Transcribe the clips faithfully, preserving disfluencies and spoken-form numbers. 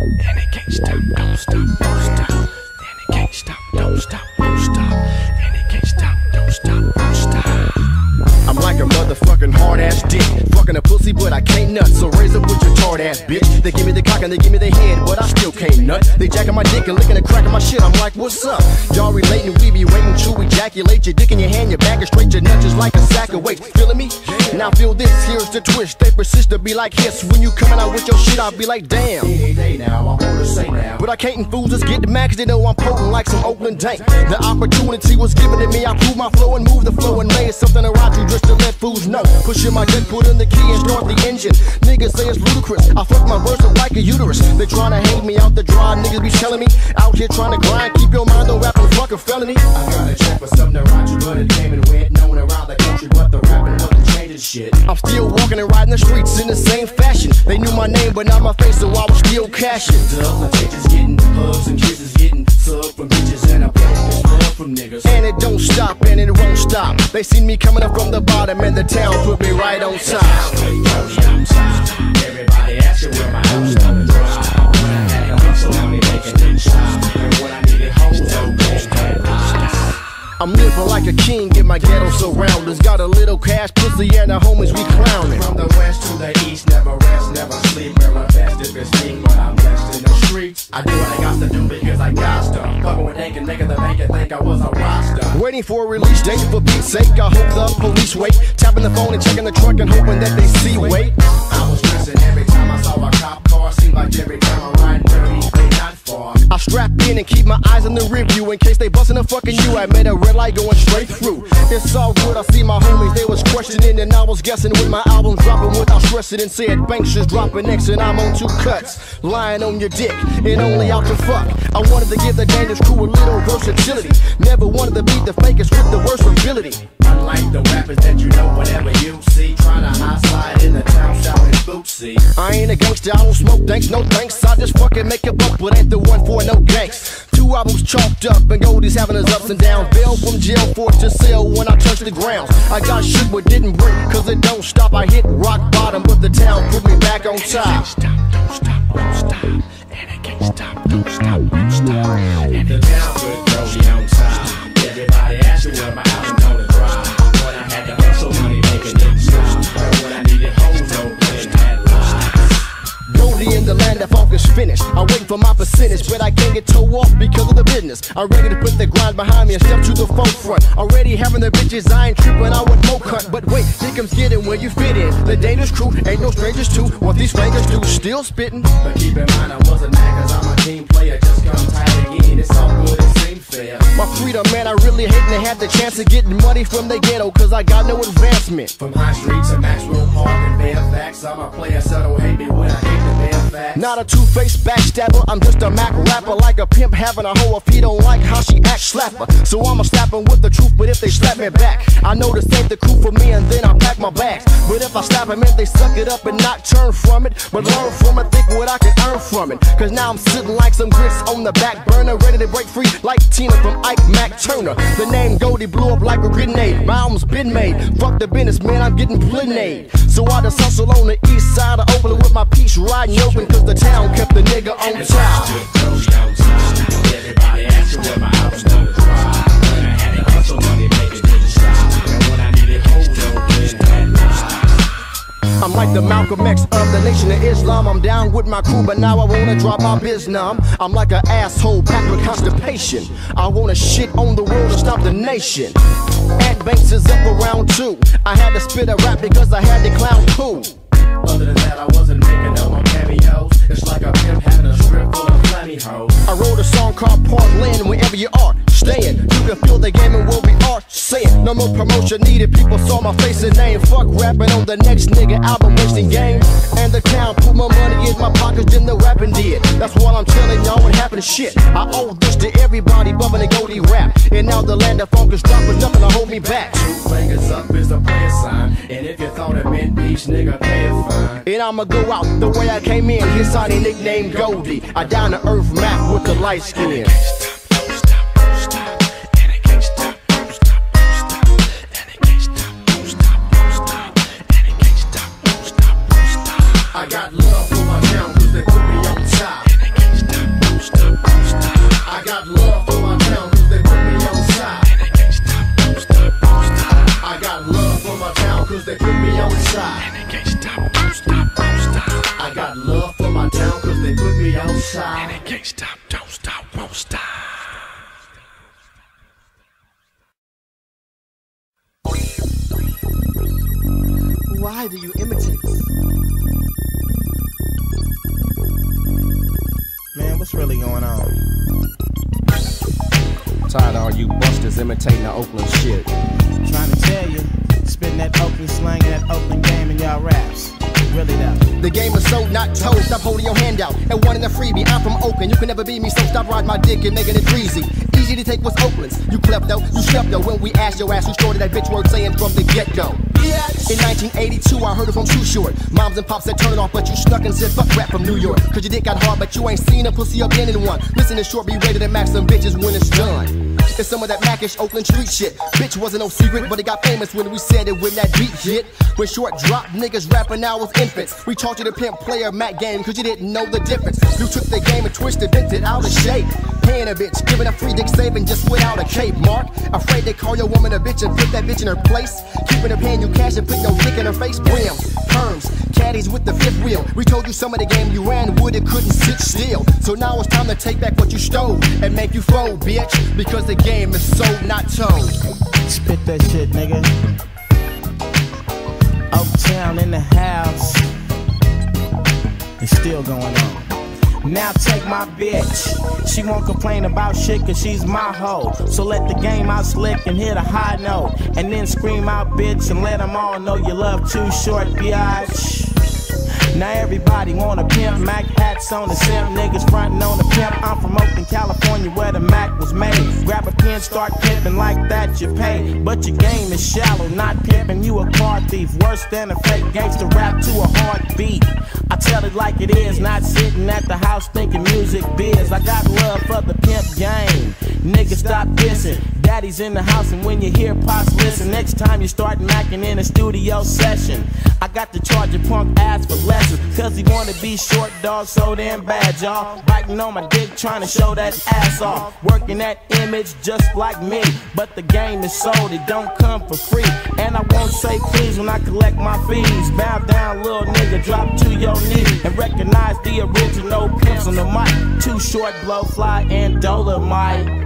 and it can't stop, don't stop, don't stop, and it can't stop, don't stop, don't stop, and it can't stop, don't stop, don't stop. I'm like a motherfucking hard ass dick, fucking a pussy, but I can't nut. So raise up with your tart ass bitch. They give me the cock and they give me the head, but I still can't nut. They jacking my dick and licking the crack of my shit. I'm like, what's up? Y'all relating? We be waiting to ejaculate. Your dick in your hand, your back is straight, your nut just like a sack of weight. Feeling me? Now feel this. Here's the twist. They persist to be like hits. When you coming out with your shit, I'll be like, damn. But I can't enthuse us, get the max. They know I'm potent like some Oakland dank. The opportunity was given to me. I prove my flow and move the flow and made something around you just to let fools know. Pushing my gun, put in the key and start the engine. Niggas say it's ludicrous. I fuck my verse up like a uterus. They tryna hang me out the dry. Niggas be telling me out here trying to grind. Keep your mind on rapping, fucking felony. I gotta check for something around you, but it came and went. Known around the country, but the rapping wasn't changing shit. I'm still walking and riding the streets in the same fashion. They knew my name, but not my face, so I was still cashing. Dubs and getting hugs and kisses, getting sub from bitches, and I play this love from niggas. And it don't stop, and it won't stop. They seen me coming up from the bottom, and the town put me right on top. Everybody ask you where my house on the drive. When I had a hustle, now me making it shine. And when I needed hoes, no I'm living like a king in my ghetto surroundings. Got a little cash, pussy, and the homies we clowning. From the west to the east, never rest, never sleep. We're my best if it's me, but I'm blessed in the streets. I do what I got to do because I got stuff. Fucking with Hank and nigga that make it think I was a rockstar. Waiting for a release date for Pete's sake. I hope the police wait. Tapping the phone and checking the truck and hoping that they see. Wait, I was stressing every time I saw a cop car. Seemed like every time I ride dirty, they not far. I strap in and keep my eyes on the rear view in case they bustin' a fucking you. I made a red light going straight through. It's all good, I see my homies, they was questioning and I was guessing when my album dropping without stressing and said Banks is dropping next and I'm on two cuts. Lying on your dick and only out to fuck. I wanted to give the Dangerous Crew a little versatility. Never wanted to beat the fakest with the worst ability. Unlike the rappers that you know whatever you see, trying to high slide in the town shouting bootsy. I ain't a gangster, I don't smoke thanks, no thanks. I just fucking make a buck, but ain't the one for no gangs. Two albums chalked up and Goldie's having his ups and downs. Bail from jail for to sell when I touch the ground. I got shit but didn't break, cause it don't stop. I hit rock bottom, but the town put me back on top. Don't stop, don't stop, don't stop. And it can't stop, don't stop, don't stop. And the town put Goldie on top. Everybody asked you where my album on the drive. When I had to hustle, money making it stop. And when I needed hoes, no playing that lie. Goldie in the land of funk is finished. I'm waiting for my percentage, but I can't get toe off because of the business. I'm ready to put the grind behind me and step to the forefront. Already having the bitches, I ain't tripping, I want more cut. But wait, here comes getting where you fit in. The Dangerous Crew ain't no strangers to what these strangers do, still spitting. But keep in mind I wasn't mad cause I'm a team player. Just come tight again, it's all good, it seems fair. My freedom, man, I really hating to have the chance of getting money from the ghetto cause I got no advancement. From High Street to Maxwell Park and Fairfax, I'm a player, so don't hate me when I hate the bare facts. Not a two-faced backstabber, I'm just a Mac rapper. Like a pimp having a hoe if he don't like how she acts, slap her. So I'ma slap him with the truth, but if they slap me back, I know this ain't the crew for me and then I pack my bags. But if I slap him in, they suck it up and not turn from it, but learn from it, think what I can earn from it. Cause now I'm sitting like some grits on the back burner, ready to break free like Tina from Ike Mac Turner. The name Goldie blew up like a grenade. My album's been made. Fuck the business, man, I'm getting plenade. So I just hustle on the east side of Oakland with my piece riding open, cause the town kept the nigga on top. Everybody asked you where my album's on the drive. When I had to hustle, money making it stop. And when I needed hoes, don't play that lie. I'm like the Malcolm X of the Nation of Islam. I'm down with my crew, but now I wanna drop my biz numb. I'm like an asshole packed with constipation. I wanna shit on the world and stop the nation. Ant Banks is up around two. I had to spit a rap because I had to clown cool. Other than that, I wasn't making no more cameos. It's like a pimp having a strip full of plenty hoes. I wrote a song called Parkland, wherever you are staying. You can feel the game and what we are saying. No more promotion needed, people saw my face and name. Fuck rapping on the next nigga album, wasting game. And the town put more money in my pockets than the rapping did. That's what I'm telling y'all what happened, shit. I owe this to everybody bumping the Goldie rap. And now the land of funk is dropping, nothing to hold me back. Two fingers up is the player sign. And if you thought it meant peace, nigga, pay it fine. And I'ma go out the way I came in. His signing nickname Goldie. I down the earth map with the light skin. I got love for my town cause they put me on top. Can't stop, don't stop, won't stop. Why do you imitate? Man, what's really going on? Tired of all you busters imitating the Oakland shit. Trying to tell you, spitting that Oakland slang and that Oakland game in y'all raps. Really though. The game is so not told. Stop holding your hand out and wanting a freebie. I'm from Oakland, you can never be me, so stop riding my dick and making it breezy. Easy to take what's Oakland's. You klepto, you slept though. When we asked your ass who started that bitch word saying from the get-go. In nineteen eighty-two, I heard it from Too Short. Moms and pops said turn it off, but you snuck and said fuck rap from New York. Cause your dick got hard, but you ain't seen a pussy up in one. Listen to Short, be ready to mack some bitches when it's done. It's some of that Mackish Oakland street shit. Bitch wasn't no secret, but it got famous when we said it when that beat hit. When Short dropped, niggas rapping now was infants. We taught you the pimp player Mac game, cause you didn't know the difference. You took the game and twisted, bent it out of shape. Paying a bitch, giving a free dick saving just without a cape, Mark. Afraid they call your woman a bitch and put that bitch in her place. Keeping her paying you cash and put no dick in her face. Brims, perms, caddies with the fifth wheel. We told you some of the game you ran would it couldn't sit still. So now it's time to take back what you stole and make you fold, bitch. Because the game is so not told. Spit that shit, nigga. Oaktown in the house. It's still going on. Now take my bitch. She won't complain about shit cause she's my hoe. So let the game out slick and hit a high note. And then scream out bitch and let them all know you love Too Short, biatch. Now everybody want a pimp, Mac hats on the simp, niggas frontin' on the pimp. I'm from Oakland, California, where the Mac was made. Grab a pen, start pimping like that, you pay. But your game is shallow, not pimping, you a car thief. Worse than a fake gangster rap to a hard beat. I tell it like it is, not sitting at the house thinking music biz. I got love for the pimp game. Niggas stop dissing. Daddy's in the house and when you hear pops listen. Next time you start macking in a studio session, I got to charge your punk ass for lessons. Cause he wanna be short dog so damn bad, y'all. Biting on my dick trying to show that ass off. Working that image just like me. But the game is sold, it don't come for free. And I won't say please when I collect my fees. Bow down little nigga, drop to your knee. And recognize the original pimps on the mic. Too Short, Blowfly, and Dolomite.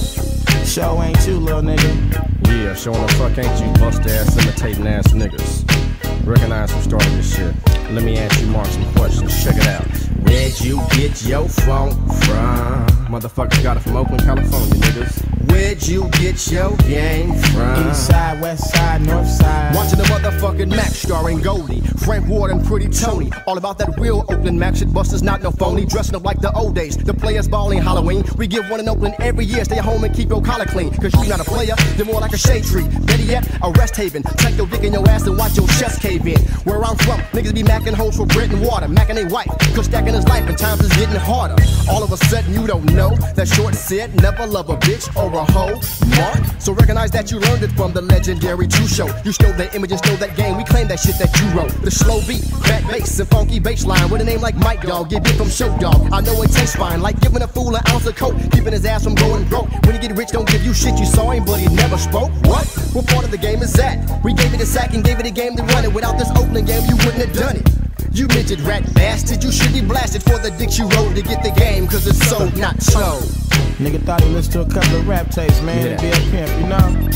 Show ain't you, little nigga. Yeah, showing the fuck ain't you, bust ass, imitating ass niggas. Recognize who started this shit. Let me ask you Mark some questions, check it out. Where'd you get your funk from? Motherfuckers got it from Oakland, California, niggas. Where'd you get your game from? East side, west side, north side. Watching the motherfucking Mac starring Goldie, Frank Ward and Pretty Tony. All about that real Oakland Mac shit, busters not no phony. Dressing up like the old days, the players balling Halloween. We give one in Oakland every year, stay at home and keep your collar clean. Cause you not a player, they're more like a shade tree. Better yet, a rest haven. Tuck your dick in your ass and watch your chest cave in. Where I'm from, niggas be macking hoes for bread and water. Macking they wife, cause stacking his life and times is getting harder. All of a sudden you don't know that Short said never love a bitch or a hoe, Mark. So recognize that you learned it from the legendary Too Short. You stole that image and stole that game, we claim that shit that you wrote. The slow beat, fat bass and funky bass line with a name like Mike Dog, get bit from Show Dog. I know it tastes fine, like giving a fool an ounce of coke, keeping his ass from going broke. When you get rich, don't give you shit, you saw him, but he never spoke. What? What part of the game is that? We gave it a sack and gave it a game to run it. Without this Oakland game, you wouldn't have done it. You midget rat bastard, you should be blasted for the dicks you wrote to get the game, cause it's so not so. Nigga thought he listened to a couple of rap tapes, man, yeah. to be a pimp, you know?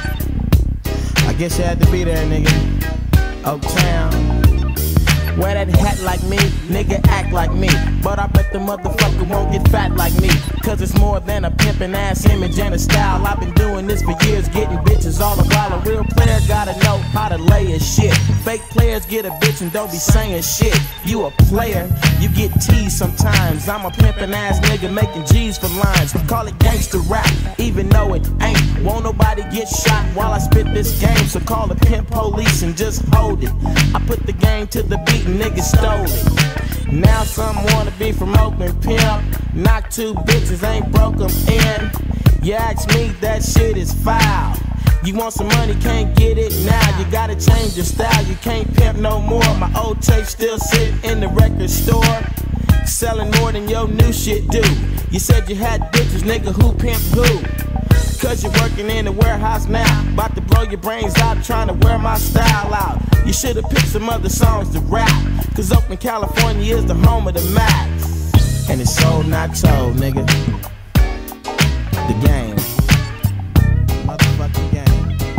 I guess you had to be there, nigga. Oaktown. Wear that hat like me, nigga act like me. But I bet the motherfucker won't get fat like me. Cause it's more than a pimpin' ass image and a style. I've been doing this for years, getting bitches all the while. A real player gotta know how to lay his shit. Fake players get a bitch and don't be saying shit. You a player, you get teased sometimes. I'm a pimpin' ass nigga making G's for lines. Call it gangster rap, even though it ain't. Won't nobody get shot while I spit this game. So call the pimp police and just hold it. I put the game to the beat. Niggas stole it. Now some wanna be from Oakland, pimp. Knock two bitches, ain't broke them in. You ask me, that shit is foul. You want some money, can't get it now. You gotta change your style, you can't pimp no more. My old tape still sit in the record store, selling more than your new shit do. You said you had bitches, nigga, who pimp who? Cause you're working in the warehouse now. About to blow your brains out trying to wear my style out. You should've picked some other songs to rap. Cause Oakland, California is the home of the Max. And it's sold, not told, nigga. The game. Motherfucking game.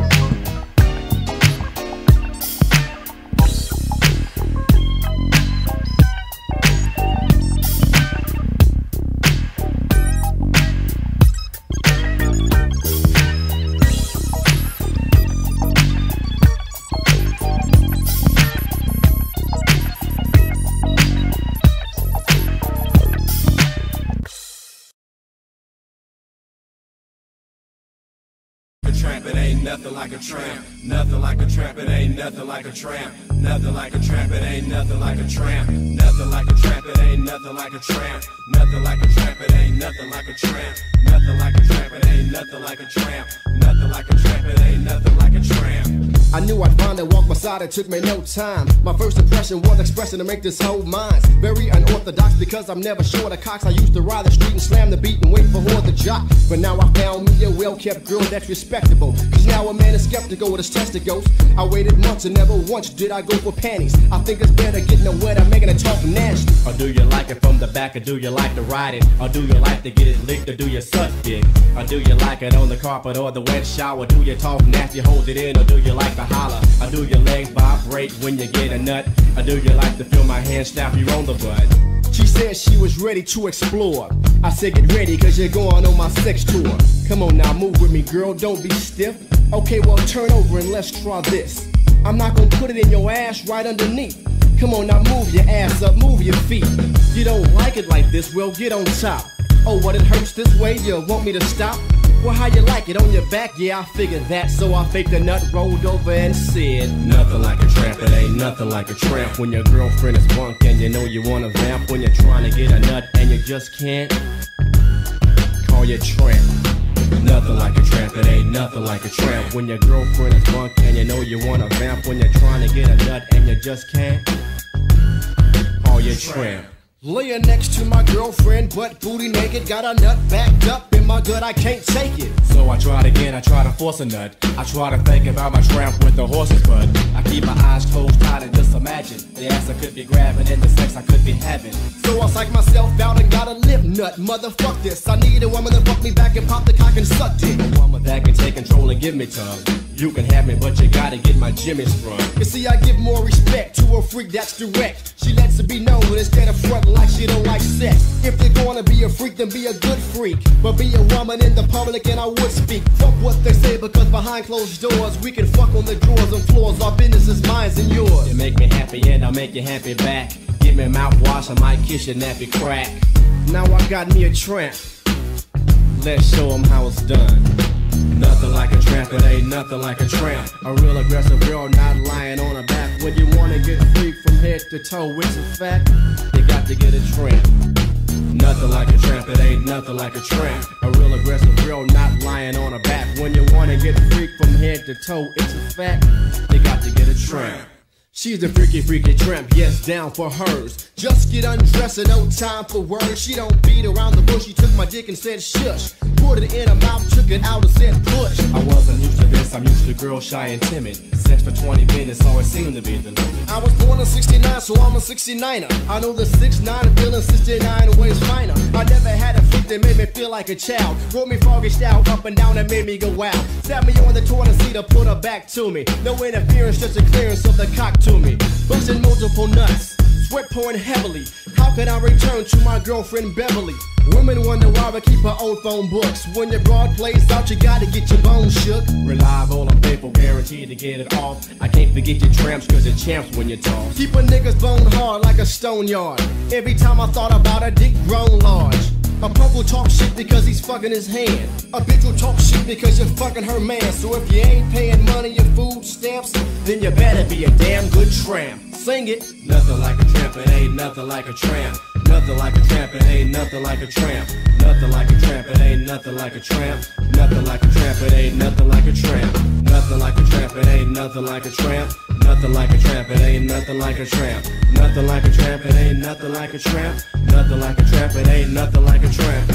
Tramp, it ain't nothing like a tramp. Nothing like a tramp, it ain't nothing like a tramp. Nothing like a tramp, it ain't nothing like a tramp. Nothing like a tramp, it ain't nothing like a tramp. Nothing like a tramp, it ain't nothing like a tramp. Nothing like a tramp, it ain't nothing like a tramp. Nothing like a tramp, it ain't nothing like a tramp. I knew I'd find and walk beside it, took me no time. My first impression was expressing to make this whole mine. Very unorthodox because I'm never short of cocks. I used to ride the street and slam the beat and wait for her to jock. But now I found me a well-kept girl that's respectable. Cause now a man is skeptical with his testicles. I waited months and never once did I go for panties. I think it's better getting a wet and making it talk nasty. Or do you like it from the back, or do you like to ride it? Or do you like to get it licked, or do you suck dick? Or do you like it on the carpet or the wet shower? Do you talk nasty, hold it in, or do you like to holler? Or do your legs vibrate when you get a nut? Or do you like to feel my hand snap you on the butt? She said she was ready to explore. I said get ready cause you're going on my sex tour. Come on now, move with me girl, don't be stiff. Okay, well turn over and let's try this. I'm not gonna put it in your ass right underneath. Come on now, move your ass up, move your feet. You don't like it like this, well get on top. Oh, what, it hurts this way, you want me to stop? Well, how you like it, on your back? Yeah, I figured that, so I faked the nut, rolled over and said nothing like a tramp, it ain't nothing like a tramp. When your girlfriend is bunk and you know you wanna vamp. When you're trying to get a nut and you just can't, call you tramp. Nothing like a tramp, it ain't nothing like a tramp. When your girlfriend is bunk and you know you wanna vamp. When you're trying to get a nut and you just can't, call you tramp. Laying next to my girlfriend, butt booty naked, got a nut backed up in my gut, I can't take it. So I tried again, I try to force a nut. I try to think about my tramp with the horse's butt. I keep my eyes closed tight and just imagine the ass I could be grabbing and the sex I could be having. So I psych myself out and got a lip nut, motherfuck this. I need a woman to fuck me back and pop the cock and suck dick. A woman that can take control and give me tongue. You can have me, but you gotta get my Jimmy sprung. You see, I give more respect to a freak that's direct. She lets it be known instead of frontin' like she don't like sex. If you're gonna be a freak, then be a good freak. But be a woman in the public and I would speak. Fuck what they say, because behind closed doors we can fuck on the drawers and floors. Our business is mine and yours. You make me happy and I'll make you happy back. Give me mouthwash, I might kiss your nappy crack. Now I got me a tramp. Let's show 'em how it's done. Nothing like a tramp, it ain't nothing like a tramp. A real aggressive girl not lying on her back. When you wanna get free from head to toe, it's a fact, you got to get a tramp. Nothing like a tramp, it ain't nothing like a tramp. A real aggressive girl not lying on her back. When you wanna get free from head to toe, it's a fact, you got to get a tramp. She's the freaky, freaky tramp, yes, down for hers. Just get undressed and no time for words. She don't beat around the bush, she took my dick and said shush. Put it in her mouth, took it out and said push. I wasn't used to this, I'm used to girls shy and timid. Sex for twenty minutes always seemed to be the limit. I was born in sixty-nine, so I'm a sixty-niner. I know the six nine feeling sixty-nine ways finer. I never had a freak that made me feel like a child. Rolled me froggy style up and down and made me go wild. Sat me on the toilet seat to put her back to me. No interference, just a clearance of the cock to me. Busting multiple nuts, sweat pouring heavily. How could I return to my girlfriend Beverly? Women wonder why we keep our old phone books. When your broad plays out, you gotta get your bones shook. Reliable and faithful, guaranteed to get it off. I can't forget your tramps, cause you're champs when you talk. Keep a nigga's bone hard like a stone yard. Every time I thought about a dick grown large. A punk will talk shit because he's fucking his hand. A bitch will talk shit because you're fucking her man. So if you ain't paying money, your food stamps, then you better be a damn good tramp. Sing it. Nothing like a tramp, it ain't nothing like a tramp. Nothing like a tramp, it ain't nothing like a tramp. Nothing like a tramp, it ain't nothing like a tramp. Nothing like a tramp, it ain't nothing like a tramp. Nothing like a tramp, it ain't nothing like a tramp. Nothing like a tramp, it ain't nothing like a tramp. Nothing like a tramp, it ain't nothing like a tramp. Nothing like a tramp, it ain't nothing like a tramp.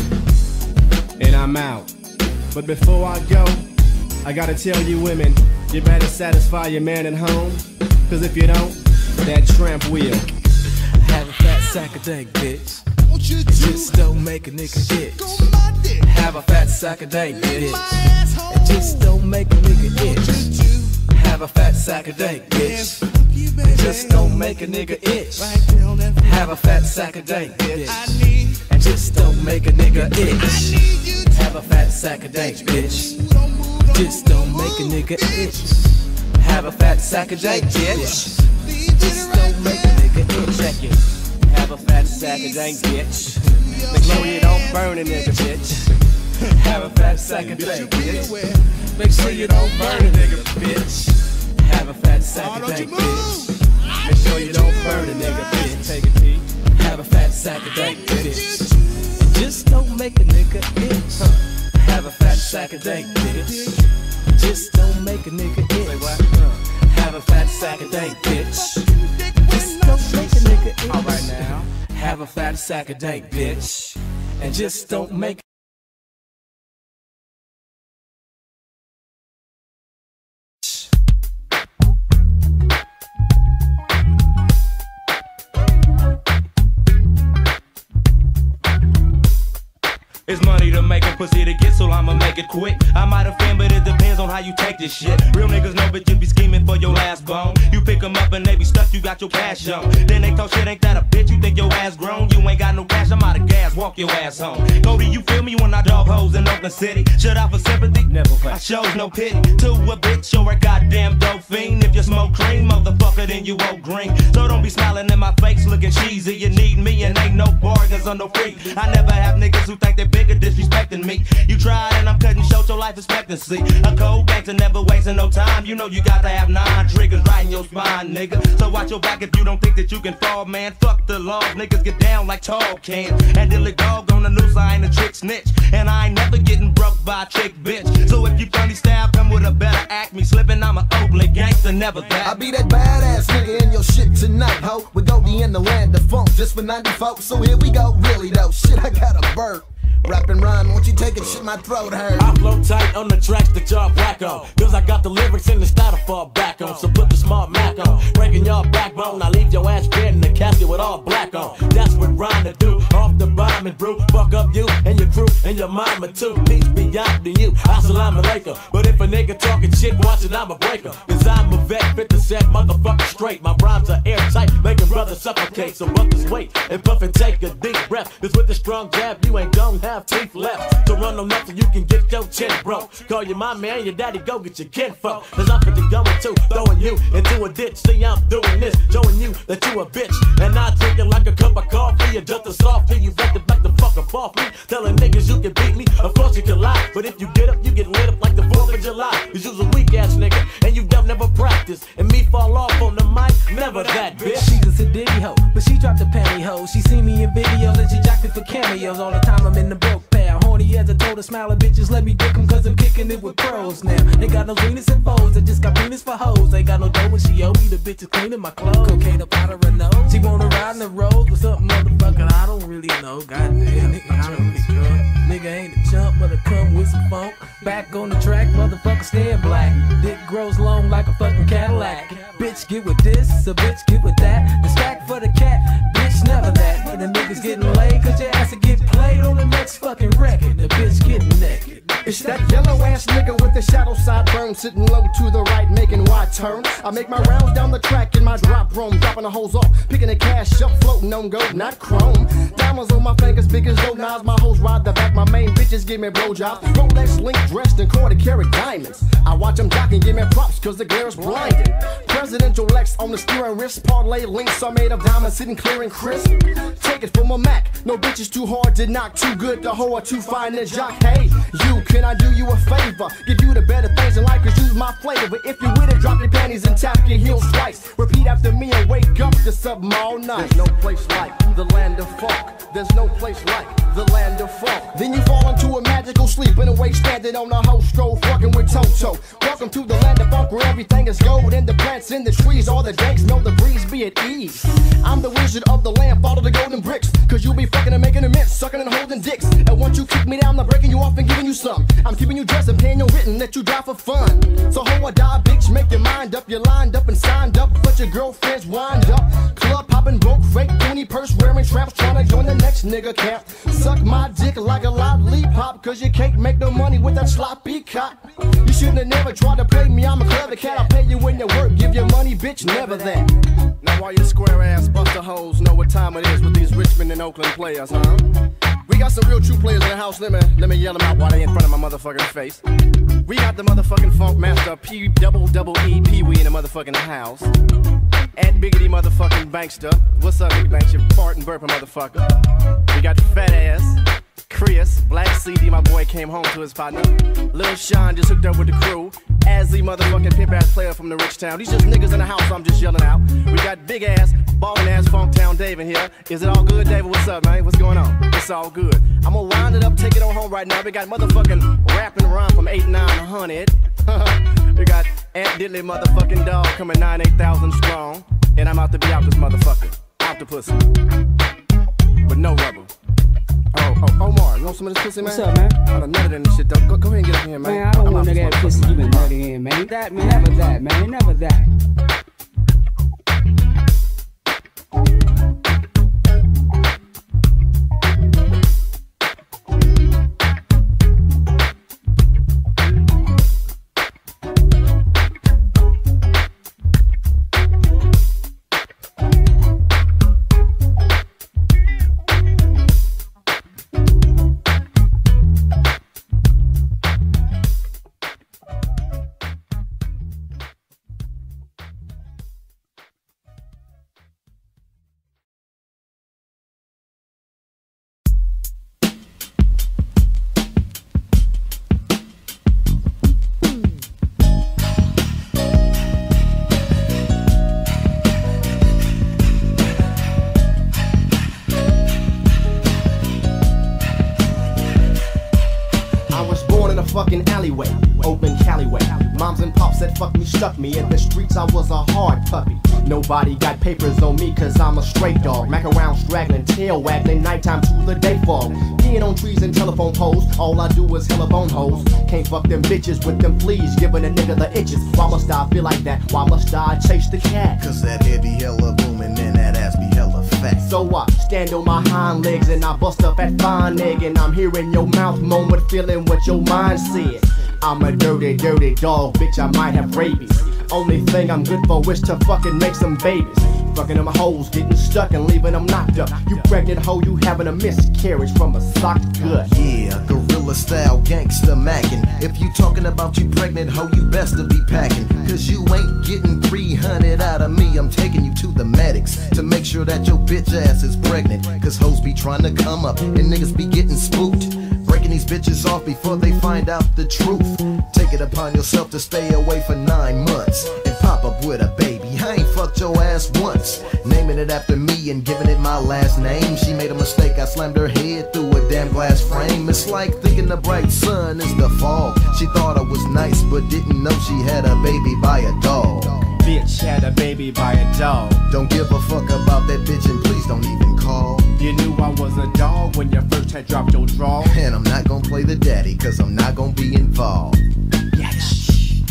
And I'm out. But before I go, I gotta tell you women, you better satisfy your man at home. Cause if you don't, that tramp will Have a fat sack of dick, bitch. want you to just don't make a nigga itch. go my dick. Have a fat sack of dank, bitch. My asshole. It just don't make a nigga Want itch. you to Have a fat sack of dank, bitch. fuck you, baby. It just don't make a nigga itch. Right till that Have a fat sack of dank, I bitch. need. And just don't make a nigga I itch. need you to Have a fat sack of dank, bitch. don't move on. Just don't make a nigga itch. Have a fat sack of dank, bitch. Just don't make a nigga itch. Check it. Have a fat sack of dank, bitch. Make sure you don't burn a nigga, bitch. Have a fat sack of dank, bitch. Make sure you don't burn a nigga, bitch. Have a fat sack of dank, bitch. Make sure you don't burn a nigga, bitch. Take a peek. Have a fat sack of dank, bitch. Just don't make a nigga itch. Huh. Have a fat sack of dank, bitch. Just don't make a nigga itch. Huh. Have a fat sack of dank, bitch. Just don't make a nigga itch. All right now. Have a fat sack of dank, bitch. And just don't make It's money to make and pussy to get, so I'ma make it quick. I might offend, but it depends on how you take this shit. Real niggas know bitches be scheming for your last bone. You pick them up and they be stuck, you got your cash on. Then they talk shit, ain't that a bitch? You think your ass grown? You ain't got no cash, I'm out of gas, walk your ass home. Cody, you feel me when I dog hoes in Oakland City? Shut out for sympathy? Never play. I shows no pity. To a bitch, you're a goddamn dope fiend. If you smoke cream, motherfucker, then you owe green. So don't be smiling in my face looking cheesy. You need me and ain't no bargains on no free. I never have niggas who think they bigger disrespecting me. You tried and I'm cutting short your life expectancy. A cold gangster never wasting no time. You know you got to have nine triggers right in your spine, nigga. So watch your back if you don't think that you can fall, man. Fuck the law, niggas get down like tall cans. And Dilly dog on the loose, I ain't a trick snitch. And I ain't never getting broke by a trick bitch. So if you funny style, come with a better act. Me slipping, I'm a Oakland gangster, never that. I be that badass nigga in your shit tonight, ho. With Goldie in the land of funk, just for ninety-four. So here we go, really though. Shit, I got a burp. Rapping rhyme, won't you take it? Shit, my throat hurt. I flow tight on the tracks that y'all black on. Cause I got the lyrics in the style to fall back on. So put the smart Mac on. Breaking y'all backbone, I leave your ass dead in the casket with all black on. That's what rhyme to do. Off the bomb and brew. Fuck up you and your crew and your mama too. Peace be out to you. Assalamu alaikum. But if a nigga talking shit, watch it, I'm a breaker. Cause I'm a vet, fit the set, motherfucker straight. My rhymes are airtight, making brothers suffocate. So buckers wait and puff and take a deep breath. Cause with the strong jab, you ain't gon' have teeth left. To run on nothing, you can get your chin broke. Call your mama and your daddy, go get your kinfolk. Cause I'm finna going to throwing you into a ditch. See, I'm doing this, showing you that you a bitch. And I drink it like a cup of coffee. You're just a softie, you got to back the fuck up off me. Telling niggas you can beat me, of course you can lie. But if you get up, you get lit up like the fourth of July. Cause you's a weak ass nigga, and you don't never practice. And me fall off on the mic, never that bitch. She's a sedity hoe, but she dropped the pantyhose. She see me in videos and she jacked it for cameos. All the time I'm in the broke pair. Horny as I told her, smiling bitches, let me dick them cause I'm kicking it with pros now. Ain't got no Venus and foes, I just got penis for hoes. Ain't got no dough when she owe me, the bitch is cleaning my clothes. Cocaine up out of her nose. She wanna ride in the road with something motherfucker I don't really know. Goddamn, nigga, I don't be drunk. Nigga ain't a chump, but I come with some funk. Back on the track, motherfucker staying black. Dick grows long like a fucking Cadillac. Bitch get with this, a bitch get with that. The stack for the cat, bitch never that. And the niggas getting laid cause your ass will get played on the next fucking record. The bitch getting naked. It's that yellow ass nigga with the shadow sideburn, sitting low to the right, making wide turns. I make my rounds down the track in my drop room, dropping the hoes off, picking the cash up, floating on gold, not chrome. Diamonds on my fingers, big as dough knives. My hoes ride the back, my main bitches give me blowjobs. Rolex link dressed in quarter carat diamonds. I watch them jock and give me props cause the glare is blinding. Presidential Lex on the steering wrist, parlay links are made of diamonds, sitting clear and crisp. Take it from a Mac, no bitches too hard to knock, too good to hoe or too fine to jock. Hey, you, can I do you a favor? Give you the better things in life, cause you's my flavor. If you with it, drop your panties and tap your heels twice. Repeat after me and wake up to something all night. There's no place like the land of funk. There's no place like the land of funk. Then you fall into a magical sleep in a way standing on a hoe stroll, fucking with Toto. Welcome to the land of funk where everything is gold, and the plants in the trees, all the danks know the breeze be at ease. I'm the wizard of the land, follow the golden bricks, cause you be fucking and making a mess, sucking and holding dicks. And once you kick me down, I'm breaking you off and giving you some. I'm keeping you dressed and paying your rent and let you drive for fun. So hoe or die, bitch, make your mind up. You're lined up and signed up, but your girlfriend's wind up. Club popping, broke, fake, boonie, purse wearing, traps trying to join the next bitch nigga can't suck my dick like a lollipop, cause you can't make no money with that sloppy cock. You shouldn't have never tried to play me, I'm a clever cat. I pay you when you work, give you money, bitch, never that. Now why you square ass buster hoes know what time it is with these Richmond and Oakland players, huh? We got some real true players in the house, let me, let me yell them out while they in front of my motherfucking face. We got the motherfucking funk master, P double double E Pee Wee in the motherfucking house. And Biggity motherfucking Bankster. What's up, Big Banks, you fart and burping motherfucker. We got fat ass Chris, Black C D, my boy came home to his partner. Lil Sean just hooked up with the crew. Azzy motherfucking pimp ass player from the rich town. These just niggas in the house, so I'm just yelling out. We got big ass, ballin' ass Funk Town Dave in here. Is it all good, David? What's up, man? What's going on? It's all good. I'm gonna wind it up, take it on home right now. We got motherfucking rapping around from eight nine hundred. We got Aunt Diddley motherfucking dog coming nine eight thousand strong. And I'm out to be out this motherfucker. Out the pussy. With no rubber. Oh, oh, Omar, you want some of this pussy, man? What's up, man? I done nutted in this shit, though. Go, go ahead and get up in here, man. Man, I don't I'm want out nigga this that pussy motherfucker, you been man. nutting in, man. That, man, never that, man. Never that. Fucking alleyway, open Callaway. Moms and pops said fuck me, stuck me. In the streets I was a hard puppy. Nobody got papers on me cause I'm a straight dog. Mac around straggling, tail waggling, nighttime to the day fog. Peeing on trees and telephone poles, all I do is hella bone hoes. Can't fuck them bitches with them fleas, giving a nigga the itches. Why must I feel like that? Why must I chase the cat? Cause that head be hella booming and that ass be hella fat. So I stand on my hind legs and I bust up at fine egg. And I'm hearing your mouth moan with feeling what your mind said. I'm a dirty, dirty dog, bitch, I might have rabies. Only thing I'm good for is to fucking make some babies. Fucking them hoes, getting stuck and leaving them knocked up. You pregnant hoe, you having a miscarriage from a socked gut. Yeah, gorilla style, gangsta mackin'. If you talking about you pregnant hoe, you best to be packing. Cause you ain't getting three hundred out of me. I'm taking you to the medics to make sure that your bitch ass is pregnant. Cause hoes be trying to come up and niggas be getting spooked. Breaking these bitches off before they find out the truth. Take it upon yourself to stay away for nine months and pop up with a baby. I ain't fucked your ass once. Naming it after me and giving it my last name. She made a mistake, I slammed her head through a damn glass frame. It's like thinking the bright sun is the fall. She thought I was nice but didn't know she had a baby by a dog. Bitch had a baby by a dog. Don't give a fuck about that bitch and please don't even call. You knew I was a dog when you first had dropped your draw. And I'm not gonna play the daddy cause I'm not gonna be involved. Yes.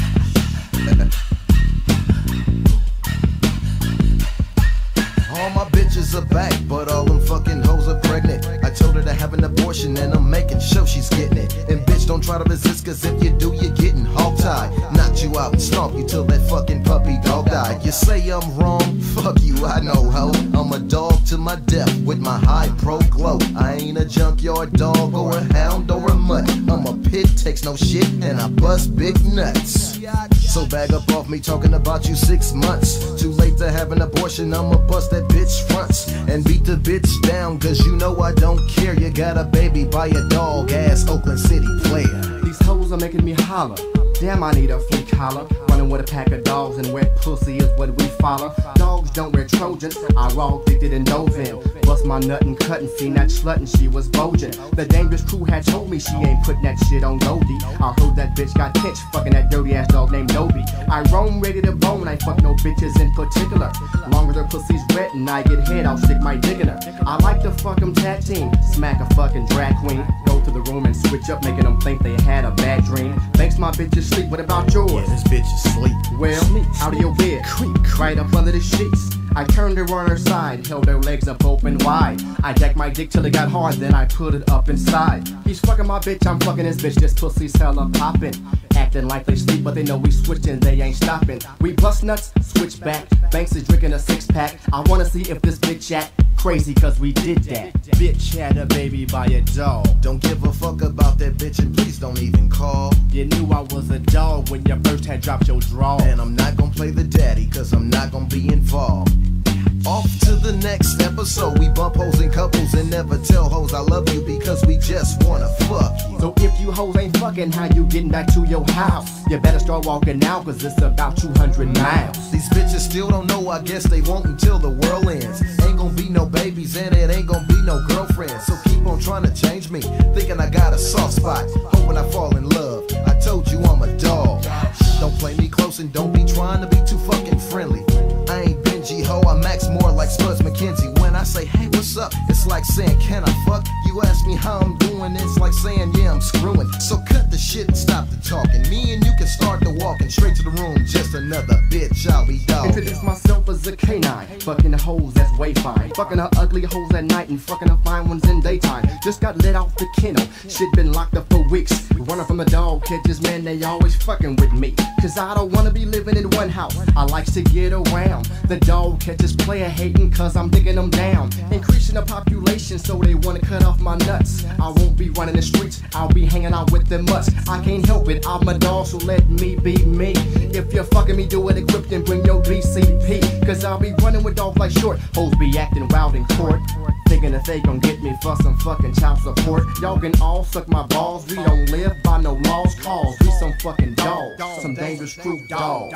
All my bitches are back, but all them fucking hoes are pregnant. I told her to have an abortion and I'm making sure she's getting it. And bitch, don't try to resist, cause if you do, you're getting hog-tied. Knock you out and stomp you till that fucking puppy dog died. You say I'm wrong? Fuck you, I know ho. I'm a dog to my death with my high pro glow. I ain't a junkyard dog or a hound or a mutt. I'm a pit, takes no shit, and I bust big nuts. So bag up off me talking about you six months. Too late to have an abortion, I'ma bust that bitch fronts and beat the bitch down, cause you know I don't care. You got a baby by a dog ass Oakland City player. These hoes are making me holler. Damn, I need a flea collar. Running with a pack of dogs and wet pussy is what we follow. Dogs don't wear Trojans, I raw dicked it and dove in. Bust my nut and cut and seen that slut and she was bulging. The dangerous crew had told me she ain't putting that shit on Goldie. I heard that bitch got pinched fucking that dirty ass dog named Dobie. I roam ready to bone, I fuck no bitches in particular. Long as her pussy's wet and I get head, I'll stick my dick in her. I like to fuck 'em tag team, smack a fucking drag queen. Go to the room and switch up, making them think they had a bad dream. Thanks my bitches sleep, what about yours? Yeah, this bitch is asleep. Well, out of your bed, creep right up under the sheets. I turned her on her side, held her legs up open wide. I jacked my dick till it got hard, then I put it up inside. He's fucking my bitch, I'm fucking his bitch, this pussy's hella poppin'. Acting like they sleep, but they know we switchin', they ain't stoppin'. We bust nuts, switch back, Banks is drinking a six pack. I wanna see if this bitch act crazy, cause we did that. Bitch had a baby by a dog. Don't give a fuck about that bitch and please don't even call. You knew I was a dog when you first had dropped your draw. And I'm not gonna play the daddy, cause I'm not gonna be involved. Off to the next episode, we bump hoes in couples and never tell hoes I love you because we just wanna fuck you. So if you hoes ain't fucking, how you getting back to your house? You better start walking now, cause it's about two hundred miles. These bitches still don't know, I guess they won't until the world ends. Ain't gonna be no babies and it ain't gonna be no girlfriends. So keep on trying to change me, thinking I got a soft spot, hoping I fall in love. I told you I'm a dog. Don't play me close and don't be trying to be too fucking friendly. I ain't Benji ho, I max more like Spuds McKenzie. When I say hey what's up, it's like saying can I fuck? You ask me how I'm doing, it's like saying yeah I'm screwing. So cut the shit and stop the talking. Me and you can start the walking straight to the room, just another bitch I'll be dogging. Introduce myself as a canine, fucking the hoes that's way fine. Fucking her ugly hoes at night and fucking her fine ones in daytime. Just got let off the kennel, shit been locked up for weeks. Running from the dog catchers, man, they always fucking with me. Cause I don't wanna be living in one house, I likes to get around. The dog catchers player hating cause I'm digging them down. Increasing the population so they wanna cut off my nuts. I won't be running the streets, I'll be hanging out with them mutts. I can't help it, I'm a dog, so let me be me. If you're fucking me, do it equipped and bring your B C P. Cause I'll be running with dogs like short. Hoes be acting wild in court, thinking that they gon' get me for some fucking child support. Y'all can all suck my balls, we don't live by no laws, cause we some fucking dogs, some dangerous true dogs.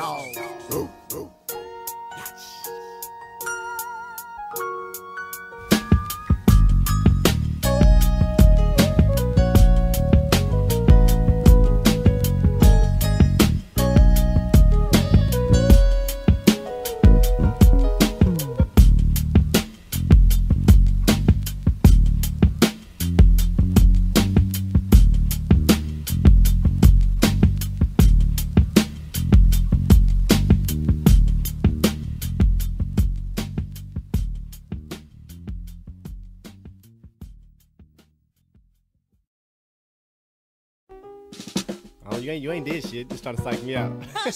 Oh, you ain't you ain't did shit. Just trying to psych me out.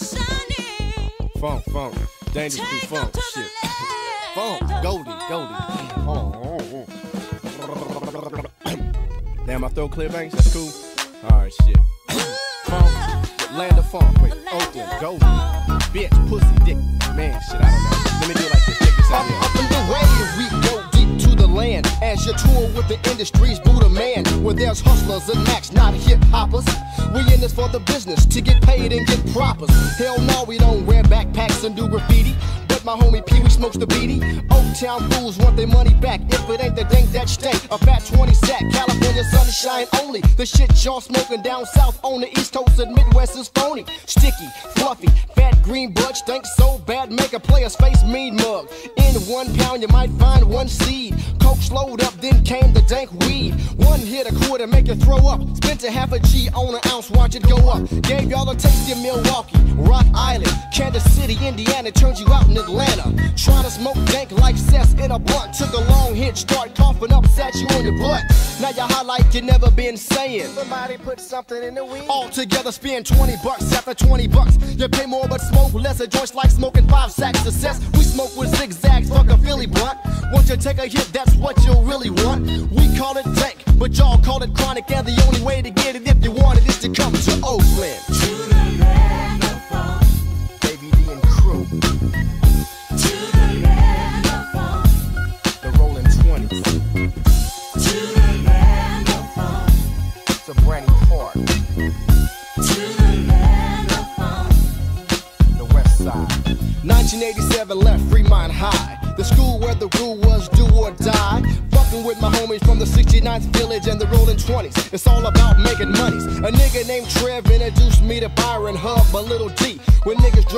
Funk, funk, dangerous crew, funk, shit. Funk, Goldie, Goldie. Oh, oh, oh. Damn, my throat clear, Banks. That's cool. All right, shit. Funk, land of funk, wait, Oakland, Goldie, bitch, pussy, dick, man, shit. I don't know. Let me do it like this. Check this out Up, here. up in the way, we go deep to the land. As you tour with the industry's Buddha man, where there's hustlers and max, not hip hoppers. We in this for the business, to get paid and get propers. Hell no, we don't wear backpacks and do graffiti. But my homie Pee Wee smokes the beady. Old Town fools want their money back. If it ain't the dank that stink, a fat twenty sack, California sunshine only. The shit y'all smoking down south on the east coast and Midwest is phony. Sticky, fluffy, fat green bud stink so bad, make a player's face mean mug. In one pound you might find one seed. Coke slowed up, then came the dank weed. One hit a quarter, make you throw up. Spent a half a G on an ounce, watch it go up. Gave y'all a taste in Milwaukee, Rock Island, Kansas City, Indiana, turned you out in Atlanta. Trying to smoke dank like cess in a blunt. Took a long hit, start coughing up, sat you on your butt. Now your highlight you never been saying. Somebody put something in the weed. All together spend twenty bucks after twenty bucks. You pay more but smoke less. A joint's like smoking five sacks of cess. We smoke with zigzags, fuck a Philly blunt. Once you take a hit, that's what you really want. We call it dank, but y'all call it chronic. And the only way to get it if you want it is to come to Oakland. To the land of funk, Baby D and crew, to the land of funk, the rolling twenties. to the land of funk, It's a brand new part, to the land of funk. the west side. nineteen eighty-seven left Fremont High, the school where the rule was do or die. Fucking with my homies from the sixty-ninth Village and the rolling twenties. It's all about making monies. A nigga named Trev introduced me to Byron Hub, a little D. When niggas drove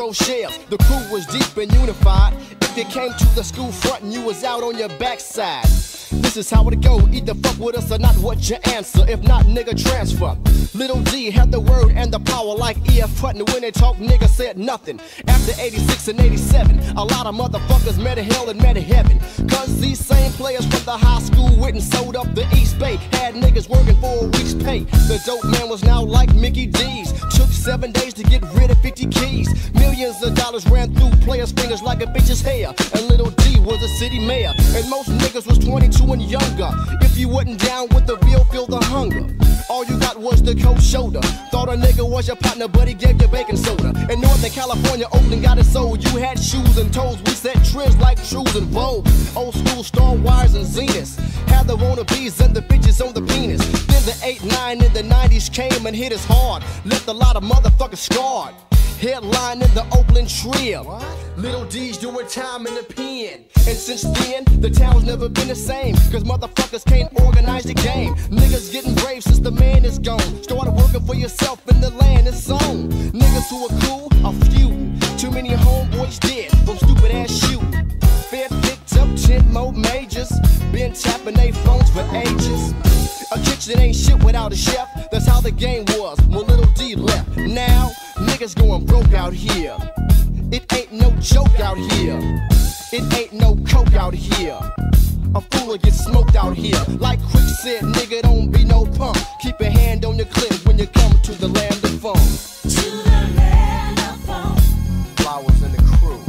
no shares. The crew was deep and unified. If you came to the school front and you was out on your backside, this is how it go. Either fuck with us or not, what's your answer? If not, nigga, transfer. Little D had the word and the power like E F Hutton. When they talk, nigga said nothing. After eighty-six and eighty-seven, a lot of motherfuckers met hell and met heaven. Cause these same players from the high school went and sold up the East Bay. Had niggas working for a week's pay. The dope man was now like Mickey D's. Took seven days to get rid of fifty keys. Millions of dollars ran through players' fingers like a bitch's hair. And Little D was a city mayor. And most niggas was twenty-two and younger. If you wasn't down with the bill, feel the hunger. All you got was the cold shoulder. Thought a nigga was your partner, but he gave you baking soda. In Northern California, Oakland got it sold. You had shoes and toes, we set trends like shoes and Vogue. Old school Star Wires and Zeniths. Had the wannabes and the bitches on the penis. Then the eight nine in the nineties came and hit us hard. Left a lot of motherfuckers scarred. Headline in the Oakland Trail. Little D's doing time in the pen. And since then, the town's never been the same. Cause motherfuckers can't organize the game. Niggas getting brave since the man is gone. Started working for yourself in the land it's on. Niggas who are cool are few. Too many homeboys dead from stupid ass shooting. Fair picked up ten more majors. Been tapping they phones for ages. A kitchen ain't shit without a chef. That's how the game was when Little D left. Now, niggas going broke out here. It ain't no joke out here. It ain't no coke out here. A fool will get smoked out here. Like Quick said, nigga, don't be no punk. Keep your hand on your clip when you come to the land of funk. To the land of funk. Flowers in the crew.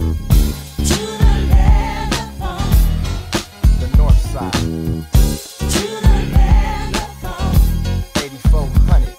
To the land of funk. The north side. To the land of funk. eighty-four hundred.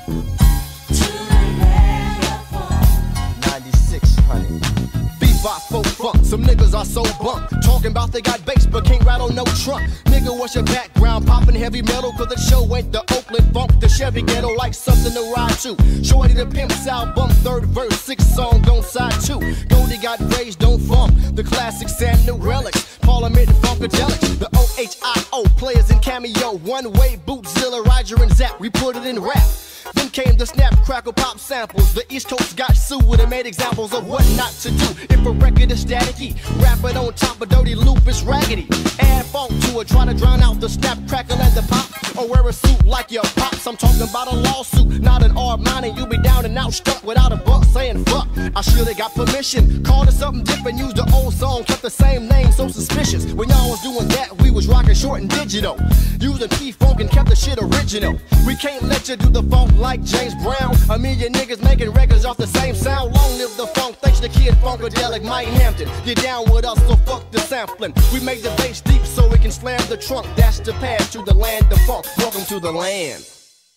To the land of funk. ninety-six hundred. Bebop, folk funk. Some niggas are so bump. Talking about they got bass but can't rattle no trunk. Nigga, what's your background? Popping heavy metal cause the show ain't the Oakland funk. The Chevy ghetto like something to ride to. Shorty the Pimp's album, third verse, sixth song on side two. Goldie got raised, don't funk. The classics and the relics. Parliament and Funkadelic. The O H I O players in cameo. One way, Bootzilla, Roger and Zap. We put it in rap. Then came the snap, crackle, pop samples. The East Coast got sued and made examples of what not to do. If a record is staticky, rap it on top of dirty loop, it's raggedy. Add funk to it, try to drown out the snap, crackle, and the pop. Or wear a suit like your pops. I'm talking about a lawsuit, not an R mine, and you be down and out, stuck without a buck, saying fuck. I should've got permission, called it something different, used the old song, kept the same name, so suspicious. When y'all was doing that, we was rocking short and digital, using P-Funk and kept the shit original. We can't let you do the funk like James Brown. A million niggas making records off the same sound. Long live the funk, thanks to Kid Funkadelic, Mike Hampton. Get down with us, so fuck the sampling. We make the bass deep so we can slam the trunk. That's the path to the land of funk. Welcome to the land.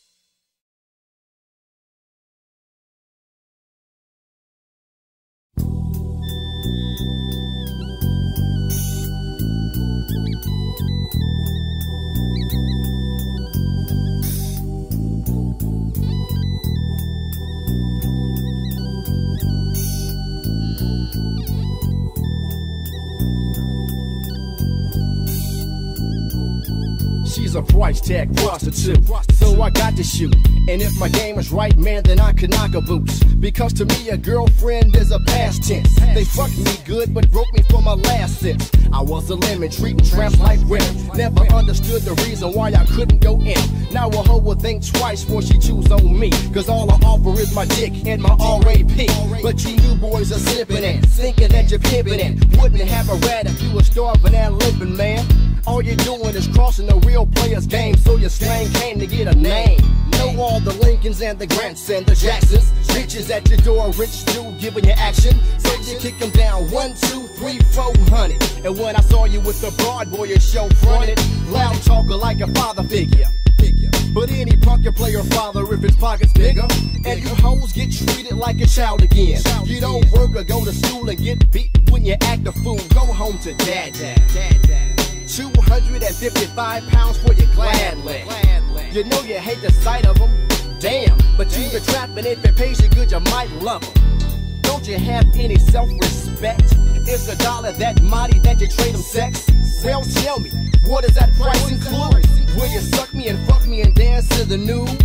She's a price tag prostitute, so I got to shoot. And if my game is right, man, then I can knock her boots. Because to me, a girlfriend is a past tense. They fucked me good, but broke me for my last sentence. I was a lemon, treating tramps like women. Never understood the reason why I couldn't go in. Now a hoe will think twice before she choose on me. Cause all I offer is my dick and my R A P. But you new boys are slipping in, thinking that you're pimping in. Wouldn't have a rat if you were starving and limping, man. All you're doing is crossing the real player's game, so you slang came to get a name. Know all the Lincolns and the Grants and the Jacksons. Bitches at your door, rich dude giving you action. So you kick them down, one, two, three, four hundred. And when I saw you with the broad boy, your show fronted. Loud talker like a father figure. But any punk can play your father if his pocket's bigger. And you hoes get treated like a child again. You don't work or go to school and get beaten when you act a fool. Go home to dad, dad, dad, dad. two hundred fifty-five pounds for your gladly. You know you hate the sight of them, damn. But you the trap, and if it pays you good, you might love them. Don't you have any self-respect? Is a dollar that mighty that you trade them sex? Well, tell me, what does that price include? Will you suck me and fuck me and dance to the new?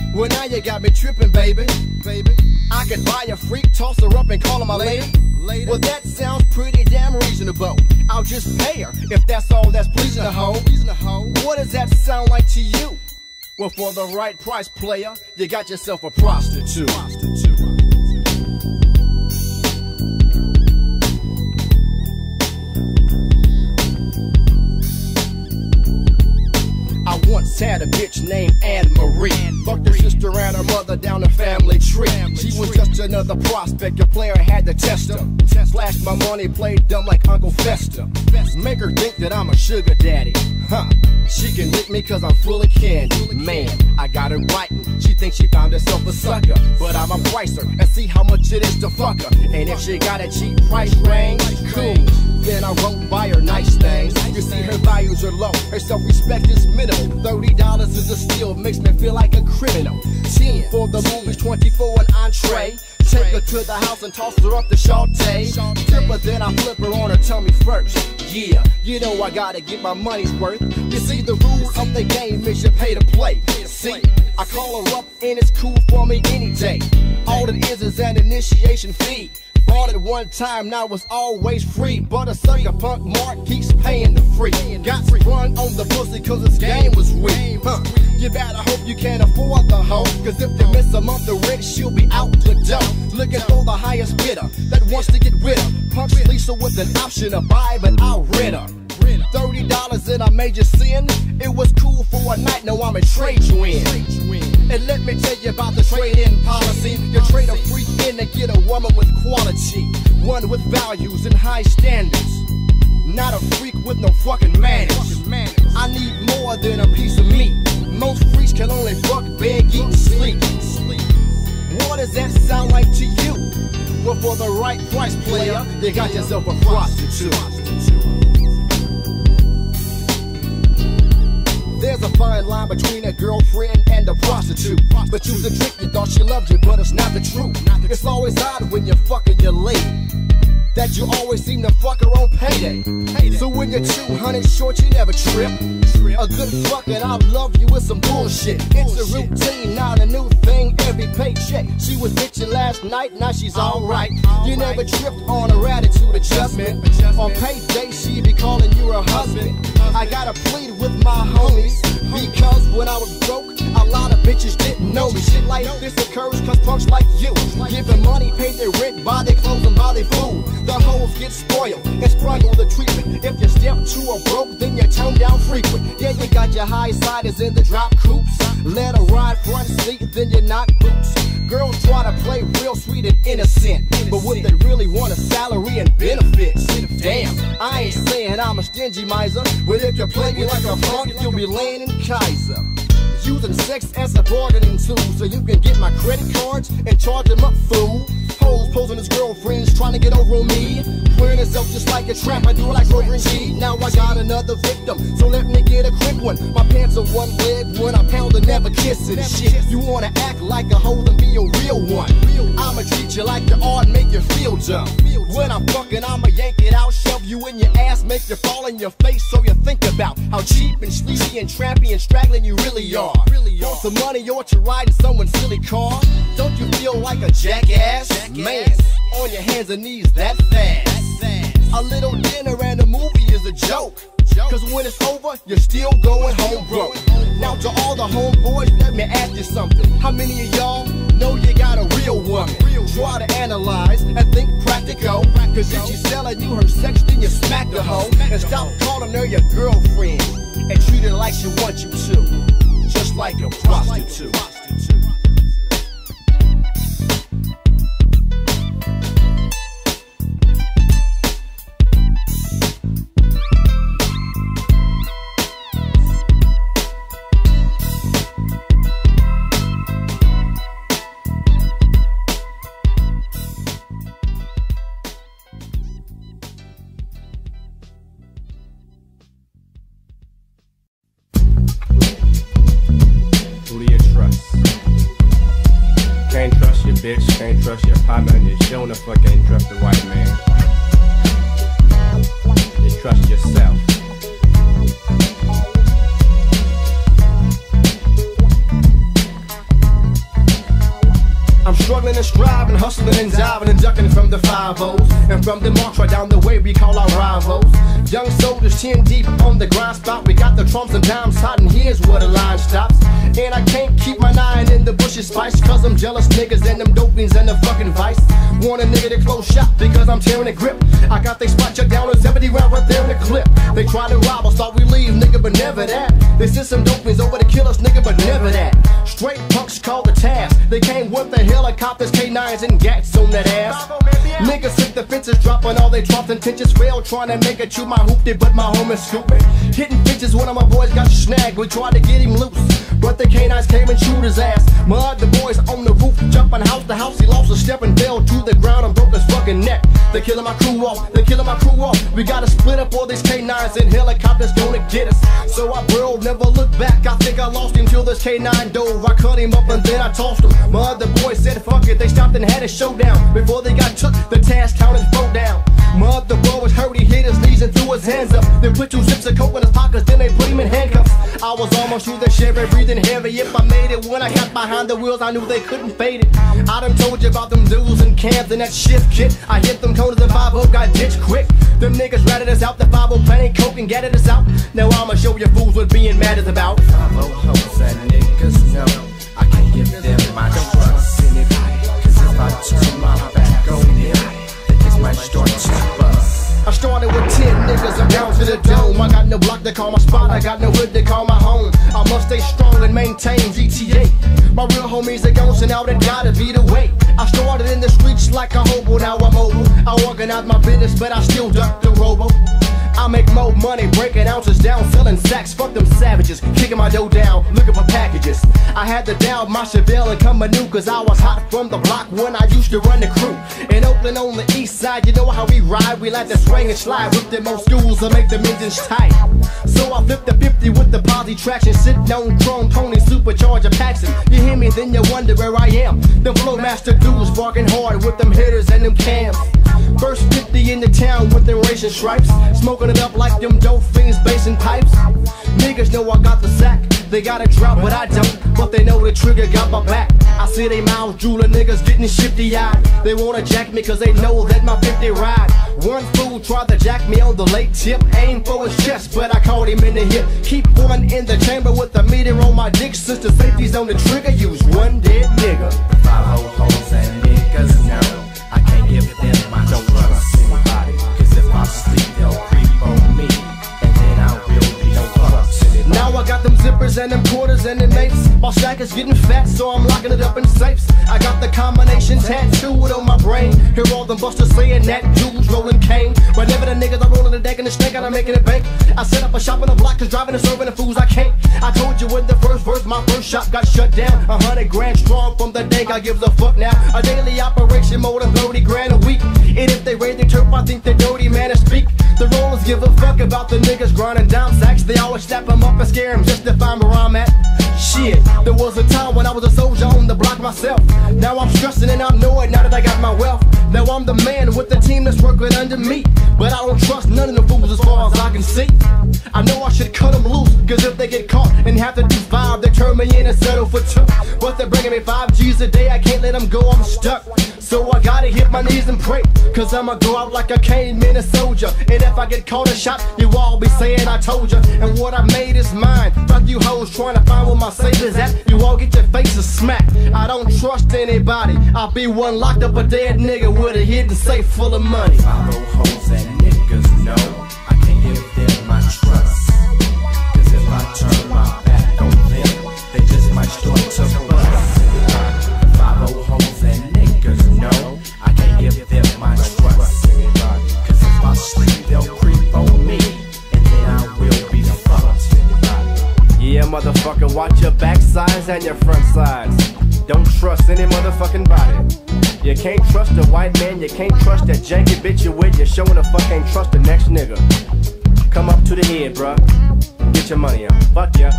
Well, now you got me tripping, baby. Baby, I could buy a freak, toss her up, and call her my lady. Well, that sounds pretty damn reasonable. I'll just pay her if that's all that's pleasing the hoe. What does that sound like to you? Well, for the right price, player, you got yourself a prostitute. prostitute. I once had a bitch named Anne Marie. Fucked her sister and her mother down the family tree. She was just another prospect, a player had to test her. Slashed my money, played dumb like Uncle Fester. Make her think that I'm a sugar daddy. Huh? She can lick me cause I'm full of candy. Man, I got her biting. She thinks she found herself a sucker. But I'ma price her and see how much it is to fuck her. And if she got a cheap price range, cool. Then I won't buy her nice things. You see, her values are low, her self-respect is minimal. Thirty dollars is a steal, makes me feel like a criminal. Ten for the movies, twenty for an entree. Take her to the house and toss her up the saute. Tip her, then I flip her on her tummy first. Yeah, you know I gotta get my money's worth. You see, the rule of the game is you pay to play. See, I call her up and it's cool for me any day. All it is is an initiation fee. Bought it one time, now it's always free. But a sucker punk Mark keeps paying the free. Got sprung on the pussy cause this game was weak. Huh. You better hope you can afford the hoe. Cause if you miss a month of rent, she'll be out the door. Looking for the highest bidder that wants to get rid of. Punks Lisa with an option to buy, but I'll rid her. Thirty dollars in a major sin. It was cool for a night, now I'm a trade you in. And let me tell you about the trade-in policy. You trade a freak in to get a woman with quality, one with values and high standards, not a freak with no fucking manners. I need more than a piece of meat. Most freaks can only fuck, beg, eat, and sleep. What does that sound like to you? Well, for the right price, player, you got yourself a prostitute. There's a fine line between a girlfriend and a prostitute. But you's a trick, you thought she loved you, but it's not the truth. It's always odd when you're fucking your lady that you always seem to fuck her on payday. So when you're two hundred short, you never trip. A good fucking I'll love you with some bullshit. It's a routine, not a new thing every paycheck. She was bitching last night, now she's alright. You never tripped on her attitude adjustment. On payday, she be calling you her husband. I gotta plead with my homies, because when I was broke, a lot of bitches didn't know me. Shit like this occurs cause punks like you give them money, pay their rent, buy their clothes and buy their food. The hoes get spoiled and sprung on the treatment. If you step to a broke, then you turn down frequent. Yeah, you got your high siders in the drop coops. Let her ride front seat, then you knock boots. Girls try to play real sweet and innocent, but what they really want is salary and benefits. Damn, I ain't saying I'm a stingy miser, but if you play me like a punk, you'll be laying in Kaiser. Using sex as a bargaining tool so you can get my credit cards and charge them up, fool. Hoes posing as girlfriends trying to get over on me, wearing herself just like a tramp. I do it like Rover and G. Now I got another victim, so let me get a quick one. My pants are one leg when I pound and never kissing shit. You wanna act like a hoe and be a real one? I'ma treat you like your art and make you feel dumb. When I'm fucking, I'ma yank it out, shove you in your ass, make you fall in your face so you think about how cheap and sleazy and trampy and straggling you really are. Want some money or to ride in someone's silly car? Don't you feel like a jackass? Man, on your hands and knees that fast. A little dinner and a movie is a joke, cause when it's over, you're still going home broke. Now to all the homeboys, let me ask you something. How many of y'all know you got a real woman? Try to analyze and think practical, cause if she's selling you her sex, then you smack the hoe. And stop calling her your girlfriend and treat her like she wants you to, just like a prostitute. Bitch, can't trust your partner, and you sure the fuck ain't trust the right man. You trust yourself. hustling and diving and ducking from the five O's. And from the march right down the way we call our rivals. Young soldiers chin deep on the grind spot. We got the trumps and dimes hot, and here's where the line stops. And I can't keep my nine in the bushes spice, cause I'm jealous niggas and them dope fiends and the fucking vice. Want a nigga to close shop because I'm tearing a grip. I got they spot check down on seventy round right there in the clip. They try to rob us, thought we leave, nigga, but never that. They sent some dope fiends over to kill us, nigga, but never that. Straight punks called the task. They came with the helicopters, K nines and gats on that ass. Niggas hit the fences, dropping all they dropped intentions. Fail trying to make it to my hoopty, but my home is stupid. Hitting bitches, one of my boys got snagged. We tried to get him loose, but the K nines came and shoot his ass. My other boys on the roof, jumping house to house. He lost a step and fell to the ground and broke his fucking neck. They killing my crew off, they killing my crew off. We gotta split up all these K nines and helicopters gonna get us. So I bro, never look back. I think I lost him till this K nine dove. I cut him up and then I tossed him. My other boys said fuck it, they stopped and had a showdown. Before they got took, the task counted four down. My other boy was hurt, he hit his knees and threw his hands up. They put two zips of coke in his pockets, then they put him in handcuffs. I was almost through the Chevy, breathing heavy. If I made it, when I got behind the wheels, I knew they couldn't fade it. I done told you about them dudes and cams and that shift kit. I hit them corners and five oh got ditched quick. Them niggas ratted us out, the five oh planning coke and gatted us out. Now I'ma show you fools what being mad is about. five oh hoes and niggas know I can't give them my trust. Cause if I turn my back on them, they just might start to bust. I started with ten niggas, I'm down to the dome. I got no block to call my spot, I got no hood to call my home. I must stay strong and maintain G T A. My real homies are gone, so now they gotta be the way. I started in the streets like a hobo, now I'm mobile. I organize my business, but I still duck the robo. I make more money breaking ounces down, selling sacks. Fuck them savages, kicking my dough down, looking for packages. I had to down my Chevelle and come anew, cause I was hot from the block when I used to run the crew. In Oakland on the east side, you know how we ride. We like to swing and slide with them old schools and make them engines tight. So I flipped the fifty with the posi traction, sitting on chrome Tony supercharger Paxton. You hear me, then you wonder where I am. Them Flowmaster dudes barking hard with them hitters and them cams. First fifty in the town with them racing stripes, smoking it up like them dope fiends basing pipes. Niggas know I got the sack, they got a drop but I don't, but they know the trigger got my back. I see they mouths drooling, niggas getting shifty eyed. They wanna jack me cause they know that my fifty ride. One fool tried to jack me on the late tip, aim for his chest but I caught him in the hip. Keep one in the chamber with the meter on my dick, since the safety's on the trigger, use one dead nigga. Five oh hoes and niggas know I can't give them my trust. Anybody, cause if I sleep they'll creep on me, and then I will be fucked. Now I got them zippers and them quarters and them mates. My stack is getting fat, so I'm locking it up in safes. I got the combination tattooed on my brain. Hear all them busters saying that Jews rolling cane. Whenever the niggas are rolling the deck and the snake, I'm making it bank. I set up a shop in the block, cause driving and serving the fools I can't. I told you in the first verse, my first shop got shut down. A hundred grand strong from the dank, I give a fuck now. A daily operation, more than thirty grand a week. And if they raid the turf, I think they're dirty, man, to speak. The rollers give a fuck about the niggas grinding down sacks. They always snap them up and scare them just to find where I'm at. Shit, there was a time when I was a soldier on the block myself. Now I'm stressing and I know it now that I got my wealth. Now I'm the man with the team that's working under me, but I don't trust none of the fools as far as I can see. I know I should cut them loose, cause if they get caught and have to do five, they turn me in and settle for two. But they're bringing me five G's a day, I can't let them go, I'm stuck. So I gotta hit my knees and pray, cause I'ma go out like I came in a soldier. And if I get caught and shot, you all be saying I told you. And what I made is mine. Fuck you hoes trying to find where my safe is at. You all get your faces smacked. I don't trust anybody. I'll be one locked up a dead nigga with a hidden safe full of money. Five oh hoes and niggas know I can't give them my trust. Cause if I turn my back on them, they just might start to bust. Five oh hoes and niggas know I can't give them my trust. Cause if I sleep they'll creep on me, and then I will be fucked. Yeah, motherfucker, watch your back sides and your front sides. Don't trust any motherfucking body. You can't trust a white man, you can't trust that janky bitch you with. You showing the fuck ain't trust the next nigga. Come up to the head, bruh. Get your money out. Fuck ya.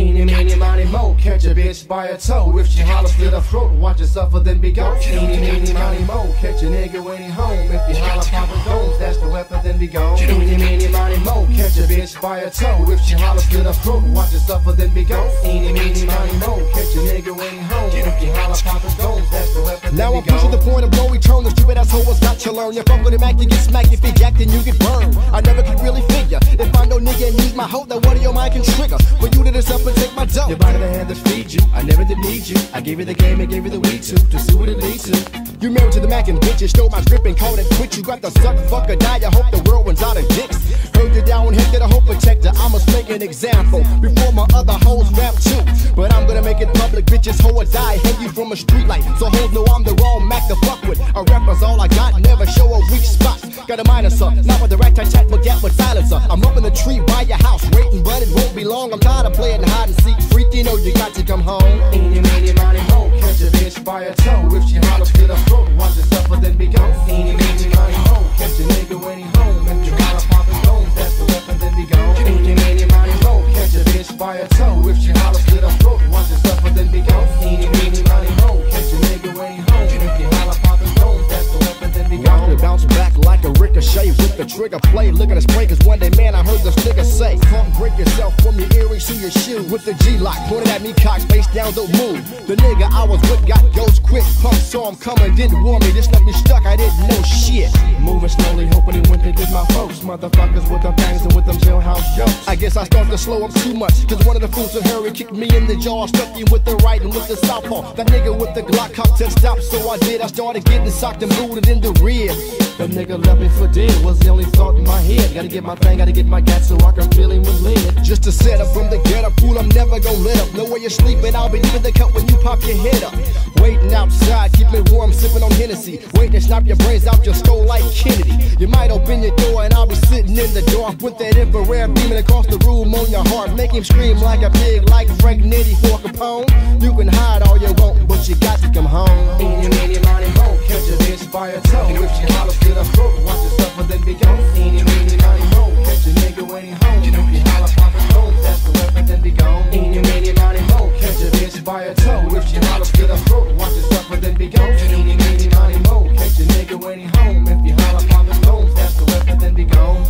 Eeny, meeny, miny, mo, catch a bitch by a toe. If she holler, split her throat, watch her suffer, then be gone. Eeny, meeny, miny, mo, catch a nigga when he home. If you holler, pop her goes, that's the weapon, then be gone. Eeny, meeny, miny, mo, catch a bitch by a toe. If she holler, split her throat, watch her suffer, then be gone. Eeny, meeny, miny, mo, catch a nigga when he home. If you holler, pop her goes, that's the weapon, Now then I'm be gone. pushing the point of no return. The stupid asshole was got to learn. You fuck with him, act, you get smacked. If he jacked, then you get burned. I never could really figure if I know nigga need my hoe, then what of your mind can trigger for you to this up and take my dough. Your body the hand that feeds you. I never did need you. I gave you the game and gave you the weed too to see what it leads to. You married to the Mac and bitches, stole my grip and called it quit. You got the suck, fuck or die. I hope the world runs out of dicks. Heard you down, head to the hope protector. I must make an example before my other hoes rap too. But I'm gonna make it public, bitches, hoe or die. Hang you from a street light, so hoes know I'm the wrong Mac to fuck with. A rapper's all I got, never show a weak spot. Got a minus up, not with the right tat tat, but get with silencer. I'm up in the tree by your house, waiting, but it won't be long. I'm tired of playing hide and seek, freak. You know you got to come home. Eeny, meeny, miny, mo, catch a bitch by a toe. If she holler, split her throat, watch her suffer, then be gone. Eeny, meeny, miny, mo, catch a nigga when he home. If you holler, pop his bones, that's the weapon, then be gone. Eeny, meeny, miny, mo, catch a bitch by a toe. If she holler, split her throat, watch her suffer, then be gone. Eeny, meeny, miny, mo, catch a nigga when he home. If you holler, pop his bones, that's the weapon, then be gone. Watch me bounce back like a ricochet with the trigger play. Looking at spray, cause one day, man, I heard this nigga say, come break yourself from your earrings to your shoe. With the G-lock pointed at me, cock face down, don't move. The nigga I was with got ghost quick. Pump saw him coming, didn't warn me. This left me stuck, I didn't know shit. Moving slowly, hoping he went to get my folks. Motherfuckers with them bangs and with them jailhouse jokes. I guess I started to slow up too much, cause one of the fools in hurry kicked me in the jaw. Stuck him with the right and with the southpaw. That nigga with the Glock cocked to stop, so I did. I started getting socked and booted in the rear. The nigga left me for dead, was the only thought in my head. Gotta get my thing, gotta get my gat so I can fill him with lead. Just to set up from the ghetto pool, I'm never gonna let up. Know where you're sleeping, I'll be leaving the cup when you pop your head up. Waiting outside, keep it warm, sipping on Hennessy. Waiting to snap your brains out your skull like Kennedy. You might open your door and I'll be sitting in the dark with that infrared beaming across the room on your heart. Make him scream like a pig, like Frank Nitty for Capone. You can hide all you want, but you got to come home. Eeny, meeny, miny, mo, catch a bitch by a toe. If she holler, split her throat, watch her suffer, then be gone. Eeny, meeny, miny, mo, catch a nigga when he home. If you holler, pop his bones, that's the weapon, then be gone. Eeny, meeny, miny, mo, catch a bitch by a toe. If she holler, split her throat, watch her suffer, then be gone. Eeny, meeny, miny, mo, catch a nigga when he home. If you holler, pop his bones, that's the weapon, then be gone.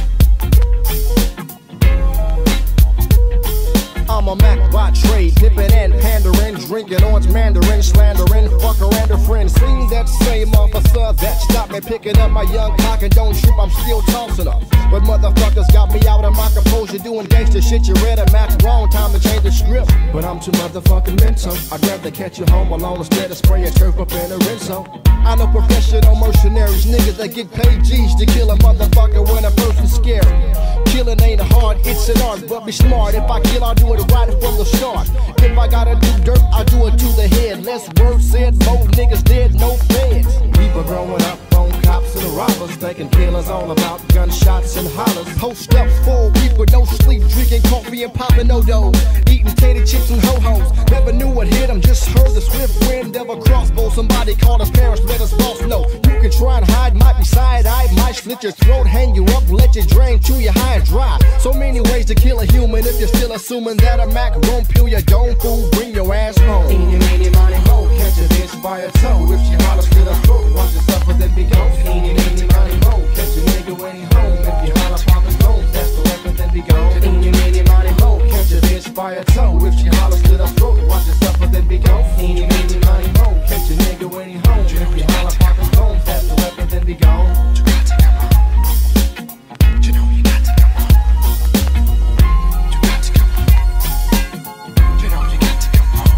I'm a Mac by trade, dipping and pandering, drinking orange mandarin, slandering, fucker and a friend. Seen that same officer that stopped me picking up my young cock and don't shoot, I'm still tossing up. But motherfuckers got me out of my composure, doing gangster shit. You read a Mac wrong, time to change the script. But I'm too motherfucking mental. I'd rather catch you home alone instead of spray a turf up in a Rizzo. I know professional mercenaries, niggas that get paid G's to kill a motherfucker when a person's scary. Killing ain't hard, it's an art, but be smart. If I kill, I'll do it right from the start. If I gotta do dirt, I'll do it to the head. Less words said, more niggas dead, no feds. People growing up on cops and robbers, thinking killers all about gunshots and hollers. Post up for a week with no sleep, drinking coffee and popping no doughs, eating tater chips and ho-hos. Never knew what hit them, just heard the swift wind of a crossbow. Somebody called us parents, let us boss know. You can try and hide, might be side-eyed, might slit your throat, hang you up, let you drain, chew you high and dry. So many ways to kill a human if you're still assuming that a Mac gon' peel your dome, fool, bring your ass home. Eeny, meeny, miny, mo, catch a bitch by a toe. If she holler, split her throat, watch her suffer, then be gone. Eeny, meeny, miny, mo, catch a nigga when he home. If you holler, pop his bones, that's the weapon, then be gone. Eeny, meeny, miny, mo, catch a bitch by a toe. If she holler, split her throat, watch her suffer, then be gone. Eeny, meeny, miny, mo, catch a nigga when he home. If you holler, pop his bones, that's the weapon, then be gone. You got to come home. You know you got to come home. You got to come home. You know you got to come home.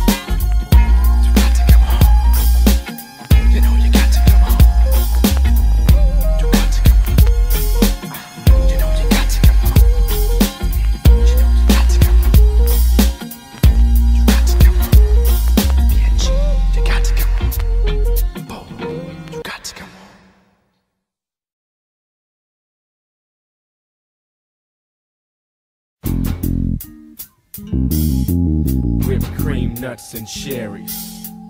You got to come home. You know you got to come home. You got to come home. You know you got to come home. You know you got to come home. You got to come home. Bitch, you got to come home. Boy, you got to come home. Whipped cream, nuts, and cherries.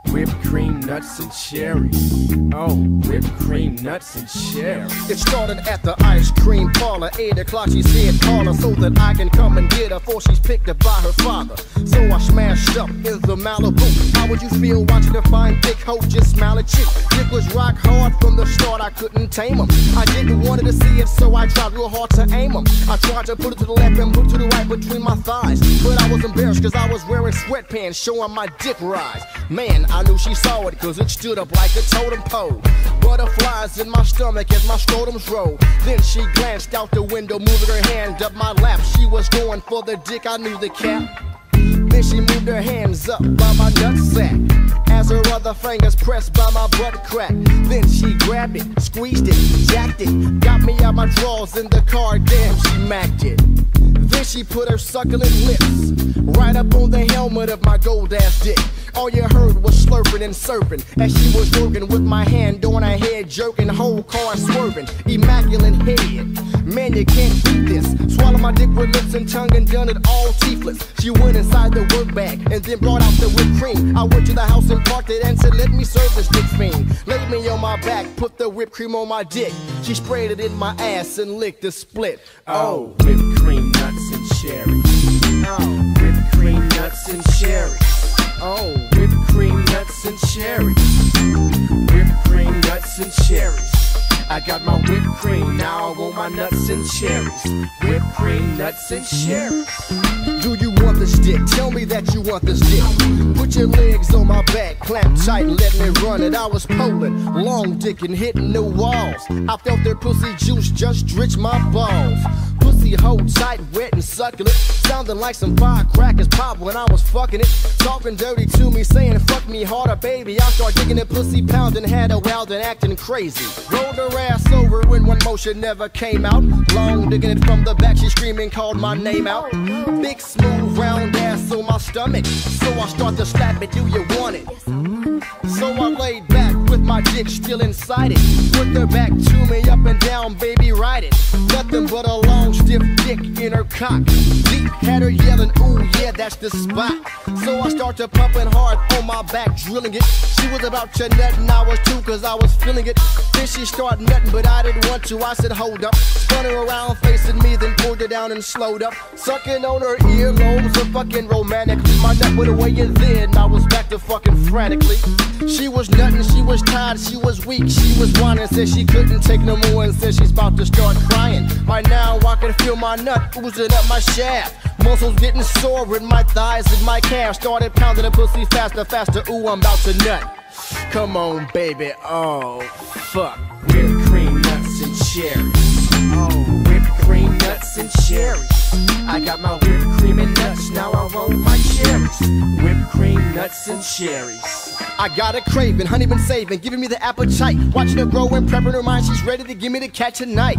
whipped cream, nuts, and cherries. Oh, whipped cream, nuts, and cherries. It started at the ice cream parlor. Eight o'clock, she said call her so that I can come and get her before she's picked up by her father. So I smashed up in the Malibu. How would you feel watching a fine thick hoe just smile at you? It was rock hard from the start, I couldn't tame him. I didn't want her to see it, so I tried real hard to aim him. I tried to put it to the left and put it to the right between my thighs, but I was embarrassed cause I was wearing sweatpants showing my dick rise. Man, I knew she saw it cause it stood up like a totem pole. Butterflies in my stomach as my scrotums roll. Then she glanced out the window, moving her hand up my lap. She was going for the dick, I knew the cap. Then she moved her hands up by my nutsack as her other fingers pressed by my butt crack. Then she grabbed it, squeezed it, jacked it, got me out my drawers in the car, damn she macked it. Then she put her succulent lips right up on the helmet of my gold ass dick. All you heard was slurping and surfing as she was working with my hand on her head, jerking, whole car swerving, immaculate head. Man, you can't beat this. Swallow my dick with lips and tongue and done it all teethless. She went inside the work bag and then brought out the whipped cream. I went to the house and parked it and said, let me serve this dick fiend. Laid me on my back, put the whipped cream on my dick. She sprayed it in my ass and licked the split. Oh, whipped cream, nuts, and cherries. Oh, whipped cream, nuts, and cherries. Oh, whipped cream, nuts, and cherries. Whipped cream, nuts, and cherries. I got my whipped cream, now I want my nuts and cherries. Whipped cream, nuts, and cherries. Do you want this dick? Tell me that you want this dick. Put your legs on my back, clamp tight and let me run it. I was pulling, long dick and hitting the walls. I felt their pussy juice just drench my balls. Pussy hold tight, wet and succulent. Sounding like some firecrackers pop when I was fucking it. Talking dirty to me, saying fuck me harder, baby. I start digging it, pussy pounding, had her wild and acting crazy. Rolled her ass over when one motion never came out. Long digging it from the back, she screaming, called my name out. Big smooth round ass on my stomach, so I start to slap it, do you want it? So I laid back with my dick still inside it. Put her back to me, up and down, baby, ride it. Nothing but a long stiff dick in her cock. Deep had her yelling, ooh yeah, that's the spot. So I start to pumping hard on my back, drilling it. She was about to nut and I was too, cause I was feeling it. Then she started nutting, but I didn't want to. I said hold up, spun her around facing me, then pulled her down and slowed up. Sucking on her earlobes, so fucking romantically. My nut went away and then I was back to fucking frantically. She was nutting, she was tired, she was weak, she was whining, said she couldn't take no more and said she's about to start crying. By now I can feel my nut oozing up my shaft. Muscles getting sore in my thighs and my calves. Started pounding the pussy faster, faster, ooh I'm about to nut. Come on baby, oh fuck. Whipped cream, nuts, and cherries. Oh, whipped cream, nuts, and cherries. I got my whipped cream and nuts, now I want my cherries. Whipped cream, nuts, and cherries. I got a craving, honey been saving, giving me the appetite. Watching her grow and prepping her mind, she's ready to give me the cat tonight.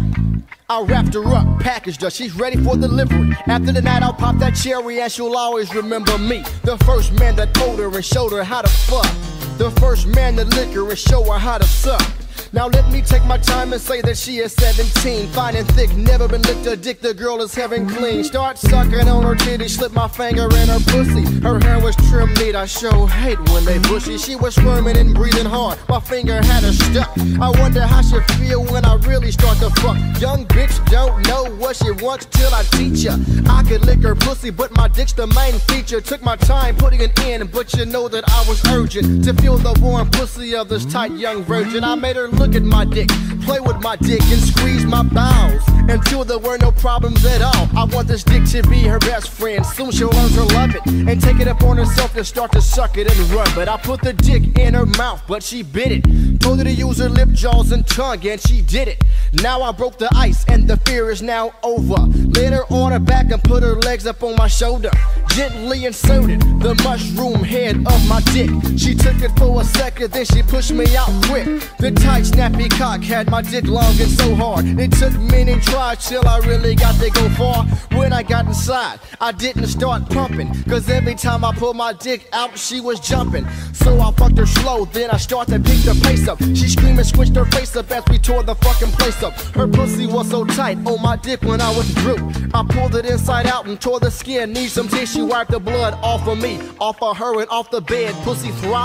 I wrapped her up, packaged her, she's ready for delivery. After the night I'll pop that cherry and she'll always remember me. The first man that told her and showed her how to fuck. The first man to lick her and show her how to suck. Now let me take my time and say that she is seventeen, fine and thick, never been licked a dick, the girl is heaven clean. Start sucking on her titty, slip my finger in her pussy. Her hair was trimmed neat, I sure hate when they bushy. She was squirming and breathing hard, my finger had her stuck. I wonder how she feel when I really start to fuck. Young bitch don't know what she wants till I teach her. I could lick her pussy, but my dick's the main feature. Took my time putting it in, but you know that I was urgent to feel the warm pussy of this tight young virgin. I made her look at my dick, play with my dick and squeeze my bowels until there were no problems at all. I want this dick to be her best friend, soon she'll learn to love it and take it upon herself to start to suck it and run. But I put the dick in her mouth, but she bit it. Told her to use her lip, jaws and tongue, and she did it. Now I broke the ice and the fear is now over. Laid her on her back and put her legs up on my shoulder. Gently inserted the mushroom head of my dick. She took it for a second, then she pushed me out quick. The tight snappy cock had my dick long and so hard. It took many tries till I really got to go far. When I got inside, I didn't start pumping, cause every time I pulled my dick out, she was jumping. So I fucked her slow, then I started to pick the pace up. She screamed and switched her face up as we tore the fucking place up. Her pussy was so tight on my dick when I was through. I pulled it inside out and tore the skin. Need some tissue, wipe the blood off of me, off of her and off the bed. Pussy throbbing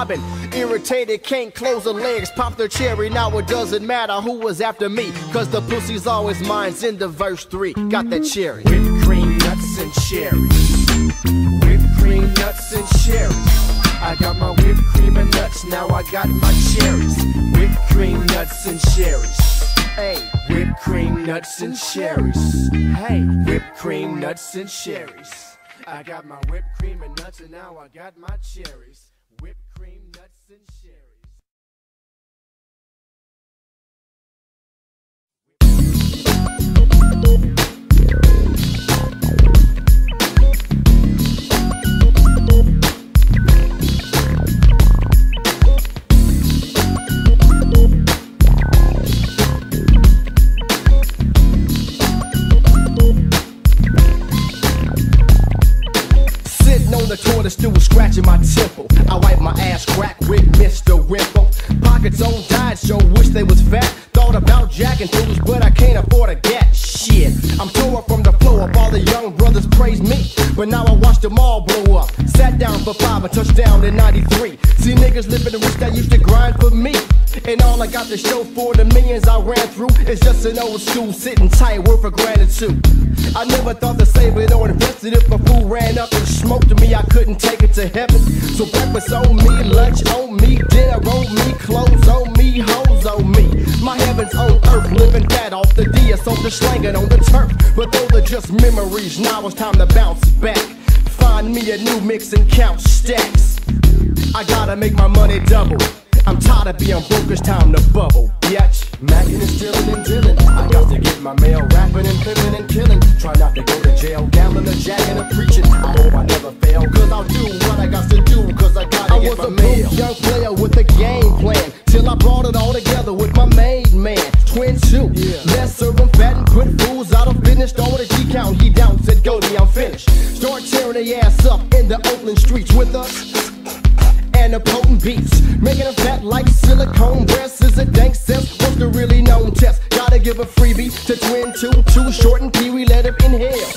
Irritated, can't close her legs, pop their cherry. Now it doesn't matter who was after me, cause the pussy's always mine's in the verse three. Got that cherry. Whipped cream, nuts, and cherries. Whipped cream, nuts, and cherries. I got my whipped cream and nuts, now I got my cherries. Whipped cream, nuts, and cherries. Hey, whipped cream, nuts, and cherries. Hey, whipped cream, nuts, and cherries. I got my whipped cream and nuts, and now I got my cherries. Whipped cream, nuts, and cherries. On the toilet stool scratching my temple. I wipe my ass crack with Mister Wimple. Pockets on diet show, wish they was fat. Thought about jacking fools, but I can't afford a gat. Shit, I'm tore up from the flow up. All the young brothers praise me, but now I watch them all blow up. Sat down for five and touchdown in ninety-three. See niggas living the rich that used to grind for me. And all I got to show for the millions I ran through is just an old school sitting tight, worth of gratitude. I never thought to save it or invest it. If a fool ran up and smoked to me, I couldn't take it to heaven. So breakfast on me, lunch on me, dinner on me, clothes on me, hoes on me. My heaven's on earth, living that off the D S, on the slanging on the turf. But those are just memories, now it's time to bounce back. Find me a new mix and count stacks. I gotta make my money double. I'm tired of being broke, it's time to bubble, bitch. Mackin' and stealing and dealing. I got to get my mail, rapping and pimping and killing. Try not to go to jail, gambling or jacking or preaching. I hope I never fail, cause I'll do what I got to do, cause I gotta I get was my a mail. broke young player with a game plan, till I brought it all together with my main man, Twin two. Yeah. Let's serve them fat and put fools out of business. Start with a G count, he down, said go me, I'm finished. Start tearing their ass up in the Oakland streets with us. And the potent beats, making them fat like silicone breasts is a dank sense. What's the really known test? Gotta give a freebie to Twin two, too short and pee-wee, let him inhale.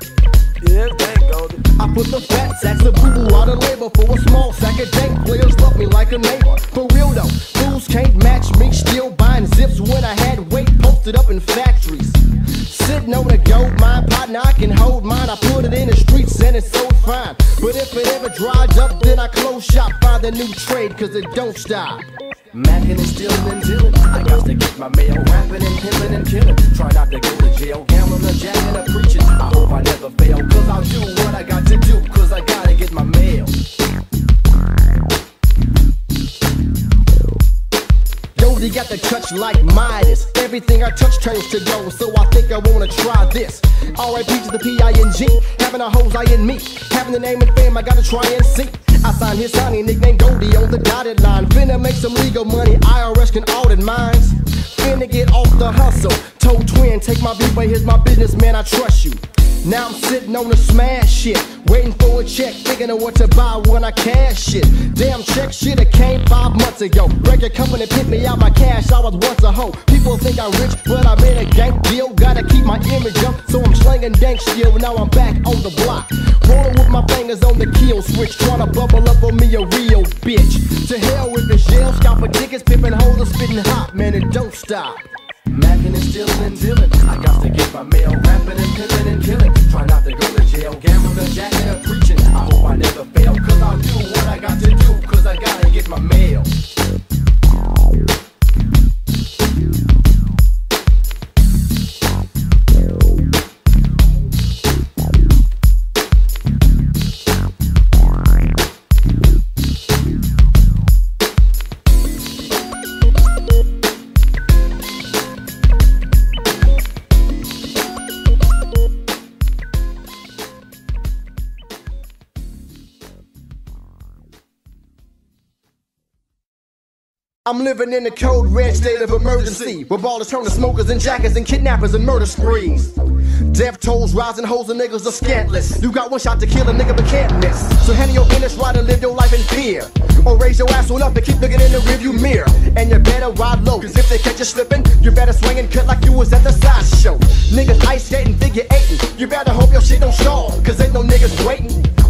Yeah, thank God. I put the fat sacks of boo-boo out of labor for a small sack of dank. Players love me like a neighbor. For real though, fools can't match me. Still buying zips when I had weight posted up in factories. Sitting on a gold mine, partner, I can hold mine. I put it in the streets and it's so fine. But if it ever dries up, then I close shop. Find a new trade, cause it don't stop. Mackin' and stealing and dealing. I got to get my mail, rapping and pimping and killing. Try not to go to jail, gambling or jacking or preaching. I hope I never fail, cause I'll do what I got to do, cause I gotta get my mail. He got the touch like Midas. Everything I touch turns to gold, so I think I wanna try this. R I P to the P I N G, having a hoes I in me. Having the name and fame, I gotta try and see. I signed his honey, nickname Goldie on the dotted line. Finna make some legal money, I R S can audit mines. Finna get off the hustle. Told Twin, take my beat, but here's my business, man, I trust you. Now I'm sitting on the smash shit, waiting for a check, thinking of what to buy when I cash it. Damn check shit, it came five months ago. Record company picked me out my cash, I was once a hoe. People think I'm rich, but I'm in a gang deal. Gotta keep my image up, so I'm slinging dank still. Now I'm back on the block, rolling with my fingers on the kill switch, trying to bubble up on me a real bitch. To hell with the jail, scalping tickets, pimping hoes, spitting hot, man, it don't stop. Mackin' and stealing and dealing. I got to get my mail, rapping and pimping and killing. Try not to go to jail, gambling or jacking or preaching. I hope I never fail, cause I'll do what I got to do, cause I gotta get my mail. I'm living in the cold red state of emergency, where ballers turn to smokers and jackers and kidnappers and murder sprees. Death tolls rising, hoes and niggas are scantless. You got one shot to kill a nigga but can't miss. So handle your business right and live your life in fear, or raise your ass on up and keep looking in the rearview mirror. And you better ride low, cause if they catch you slipping, you better swing and cut like you was at the sideshow. Niggas ice skating, figure eighting, you better hope your shit don't stall, cause ain't no niggas waiting.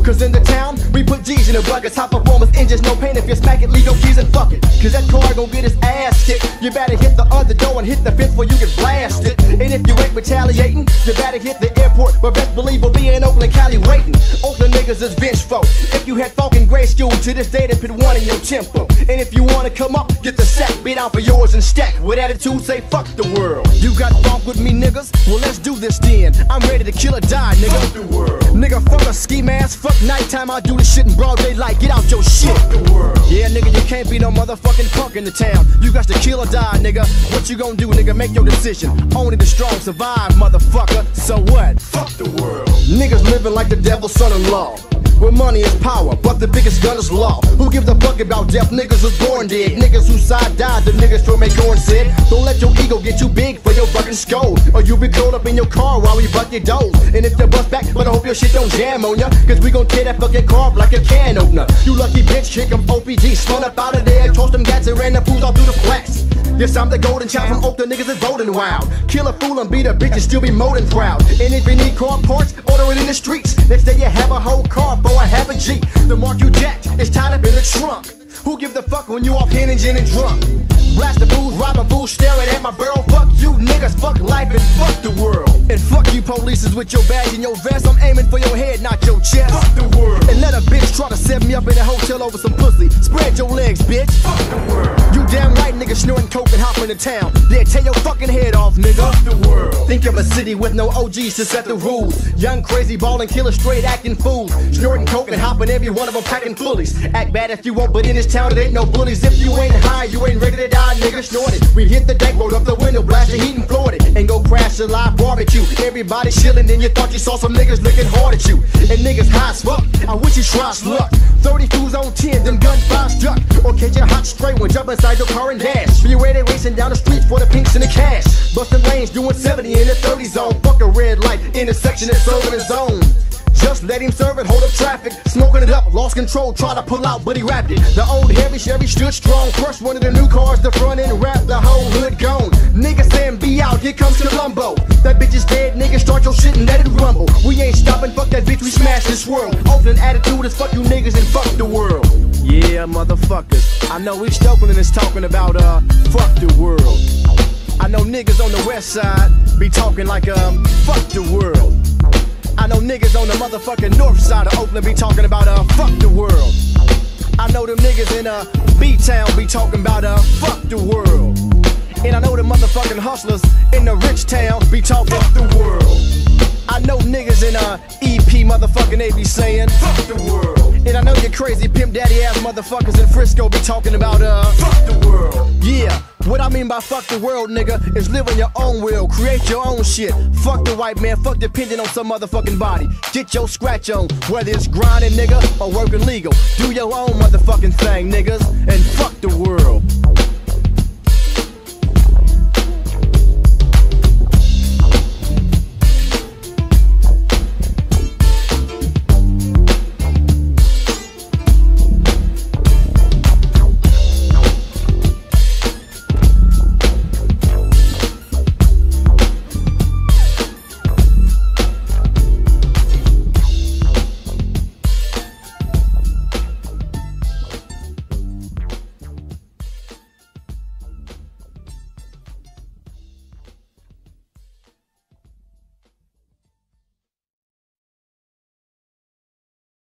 Cause in the town, we put G's in the buckets. High performance engines, no pain if you smack it, leave your keys and fuck it. Cause that car gon' get his ass kicked. You better hit the other door and hit the fifth before you get blasted. And if you ain't retaliating, you better hit the airport. But best believe we'll be in Oakland, Cali waiting. Oakland niggas is vengeful. If you had folk in grade school, to this day they put one in your tempo. And if you wanna come up, get the sack, beat out for yours and stack. With attitude, say fuck the world. You got funk with me, niggas? Well, let's do this then. I'm ready to kill or die, nigga. Fuck the world. Nigga, fuck a ski mask, fuck nighttime. I do this shit in broad daylight. Get out your shit. Fuck the world. Yeah, nigga, you can't be no motherfucking punk in the town. You got to kill or die, nigga. What you gonna do, nigga? Make your decision. Only the strong survive, motherfucker. So what? Fuck the world. Niggas living like the devil's son-in-law. Where money is power, but the biggest gun is law. Who gives a fuck about death? Niggas was born dead. Niggas who side died, the niggas from Acorn said. Don't let your ego get too big for your fucking skull, or you be curled up in your car while we butt your doors. And if you bust back, but I hope your shit don't jam on ya, cause we gon' tear that fucking car up like a can opener. You lucky bitch, kick 'em O P G, spun up out of there, toss them gats and ran the fools all through the flats. Yes, I'm the golden child from Oakland, niggas is voting wild. Kill a fool and beat a bitch and still be more than proud. And if you need car parts, order it in the streets. Next day you have a whole car for a half a G. The mark you jacked is tied up in the trunk. Who give the fuck when you off Henningen and drunk? Blast the booze, robbing fools, staring at my barrel. Fuck you niggas, fuck life and fuck the world. And fuck you polices with your badge and your vest. I'm aiming for your head, not your chest. Fuck the world. And let a bitch try to set me up in a hotel over some pussy. Spread your legs, bitch. Fuck the world. You damn right, nigga, snorting coke and hopping to town. Yeah, tear your fucking head off, nigga. Fuck the world. Think of a city with no O Gs to set the rules. Young, crazy, ballin' killer, straight acting fools. Snorting coke and hopping, every one of them packing fullies. Act bad if you want, but in this town it ain't no bullies. If you ain't high, you ain't ready to die, nigga. Snort it. We hit the deck, rolled up the window, blast the heat and floored it. And go crash a live barbecue. Everybody chillin', and you thought you saw some niggas looking hard at you. And niggas high as fuck, I wish you tried luck. thirty fools on ten, them gunfire struck. Or catch you hot straight when jump inside your car and dash. Be ready racing down the streets for the pinks and the cash. Bustin' lanes, doing seventy in the thirty zone. Fuck a red light, intersection and serving his zone. Just let him serve it, hold up traffic. Smoking it up, lost control, try to pull out, but he wrapped it. The old heavy Chevy stood strong. First one of the new cars, the front end wrapped, the whole hood gone. Niggas saying be out, here comes Columbo. That bitch is dead, niggas start your shit and let it rumble. We ain't stopping, fuck that bitch, we smash this world. Oakland attitude is fuck you niggas and fuck the world. Yeah, motherfuckers. I know East Oakland is talking about, uh, fuck the world. I know niggas on the west side be talking like, um, fuck the world. I know niggas on the motherfucking north side of Oakland be talking about, uh, fuck the world. I know them niggas in, uh, B-Town be talking about, uh, fuck the world. And I know the motherfucking hustlers in the rich town be talking, fuck the world. I know niggas in, uh, E P motherfucking they be saying, fuck the world. And I know your crazy pimp daddy ass motherfuckers in Frisco be talking about, uh, fuck the world. Yeah, what I mean by fuck the world, nigga, is live on your own will, create your own shit. Fuck the white man, fuck depending on some motherfucking body. Get your scratch on, whether it's grinding, nigga, or working legal. Do your own motherfucking thing, niggas, and fuck the world.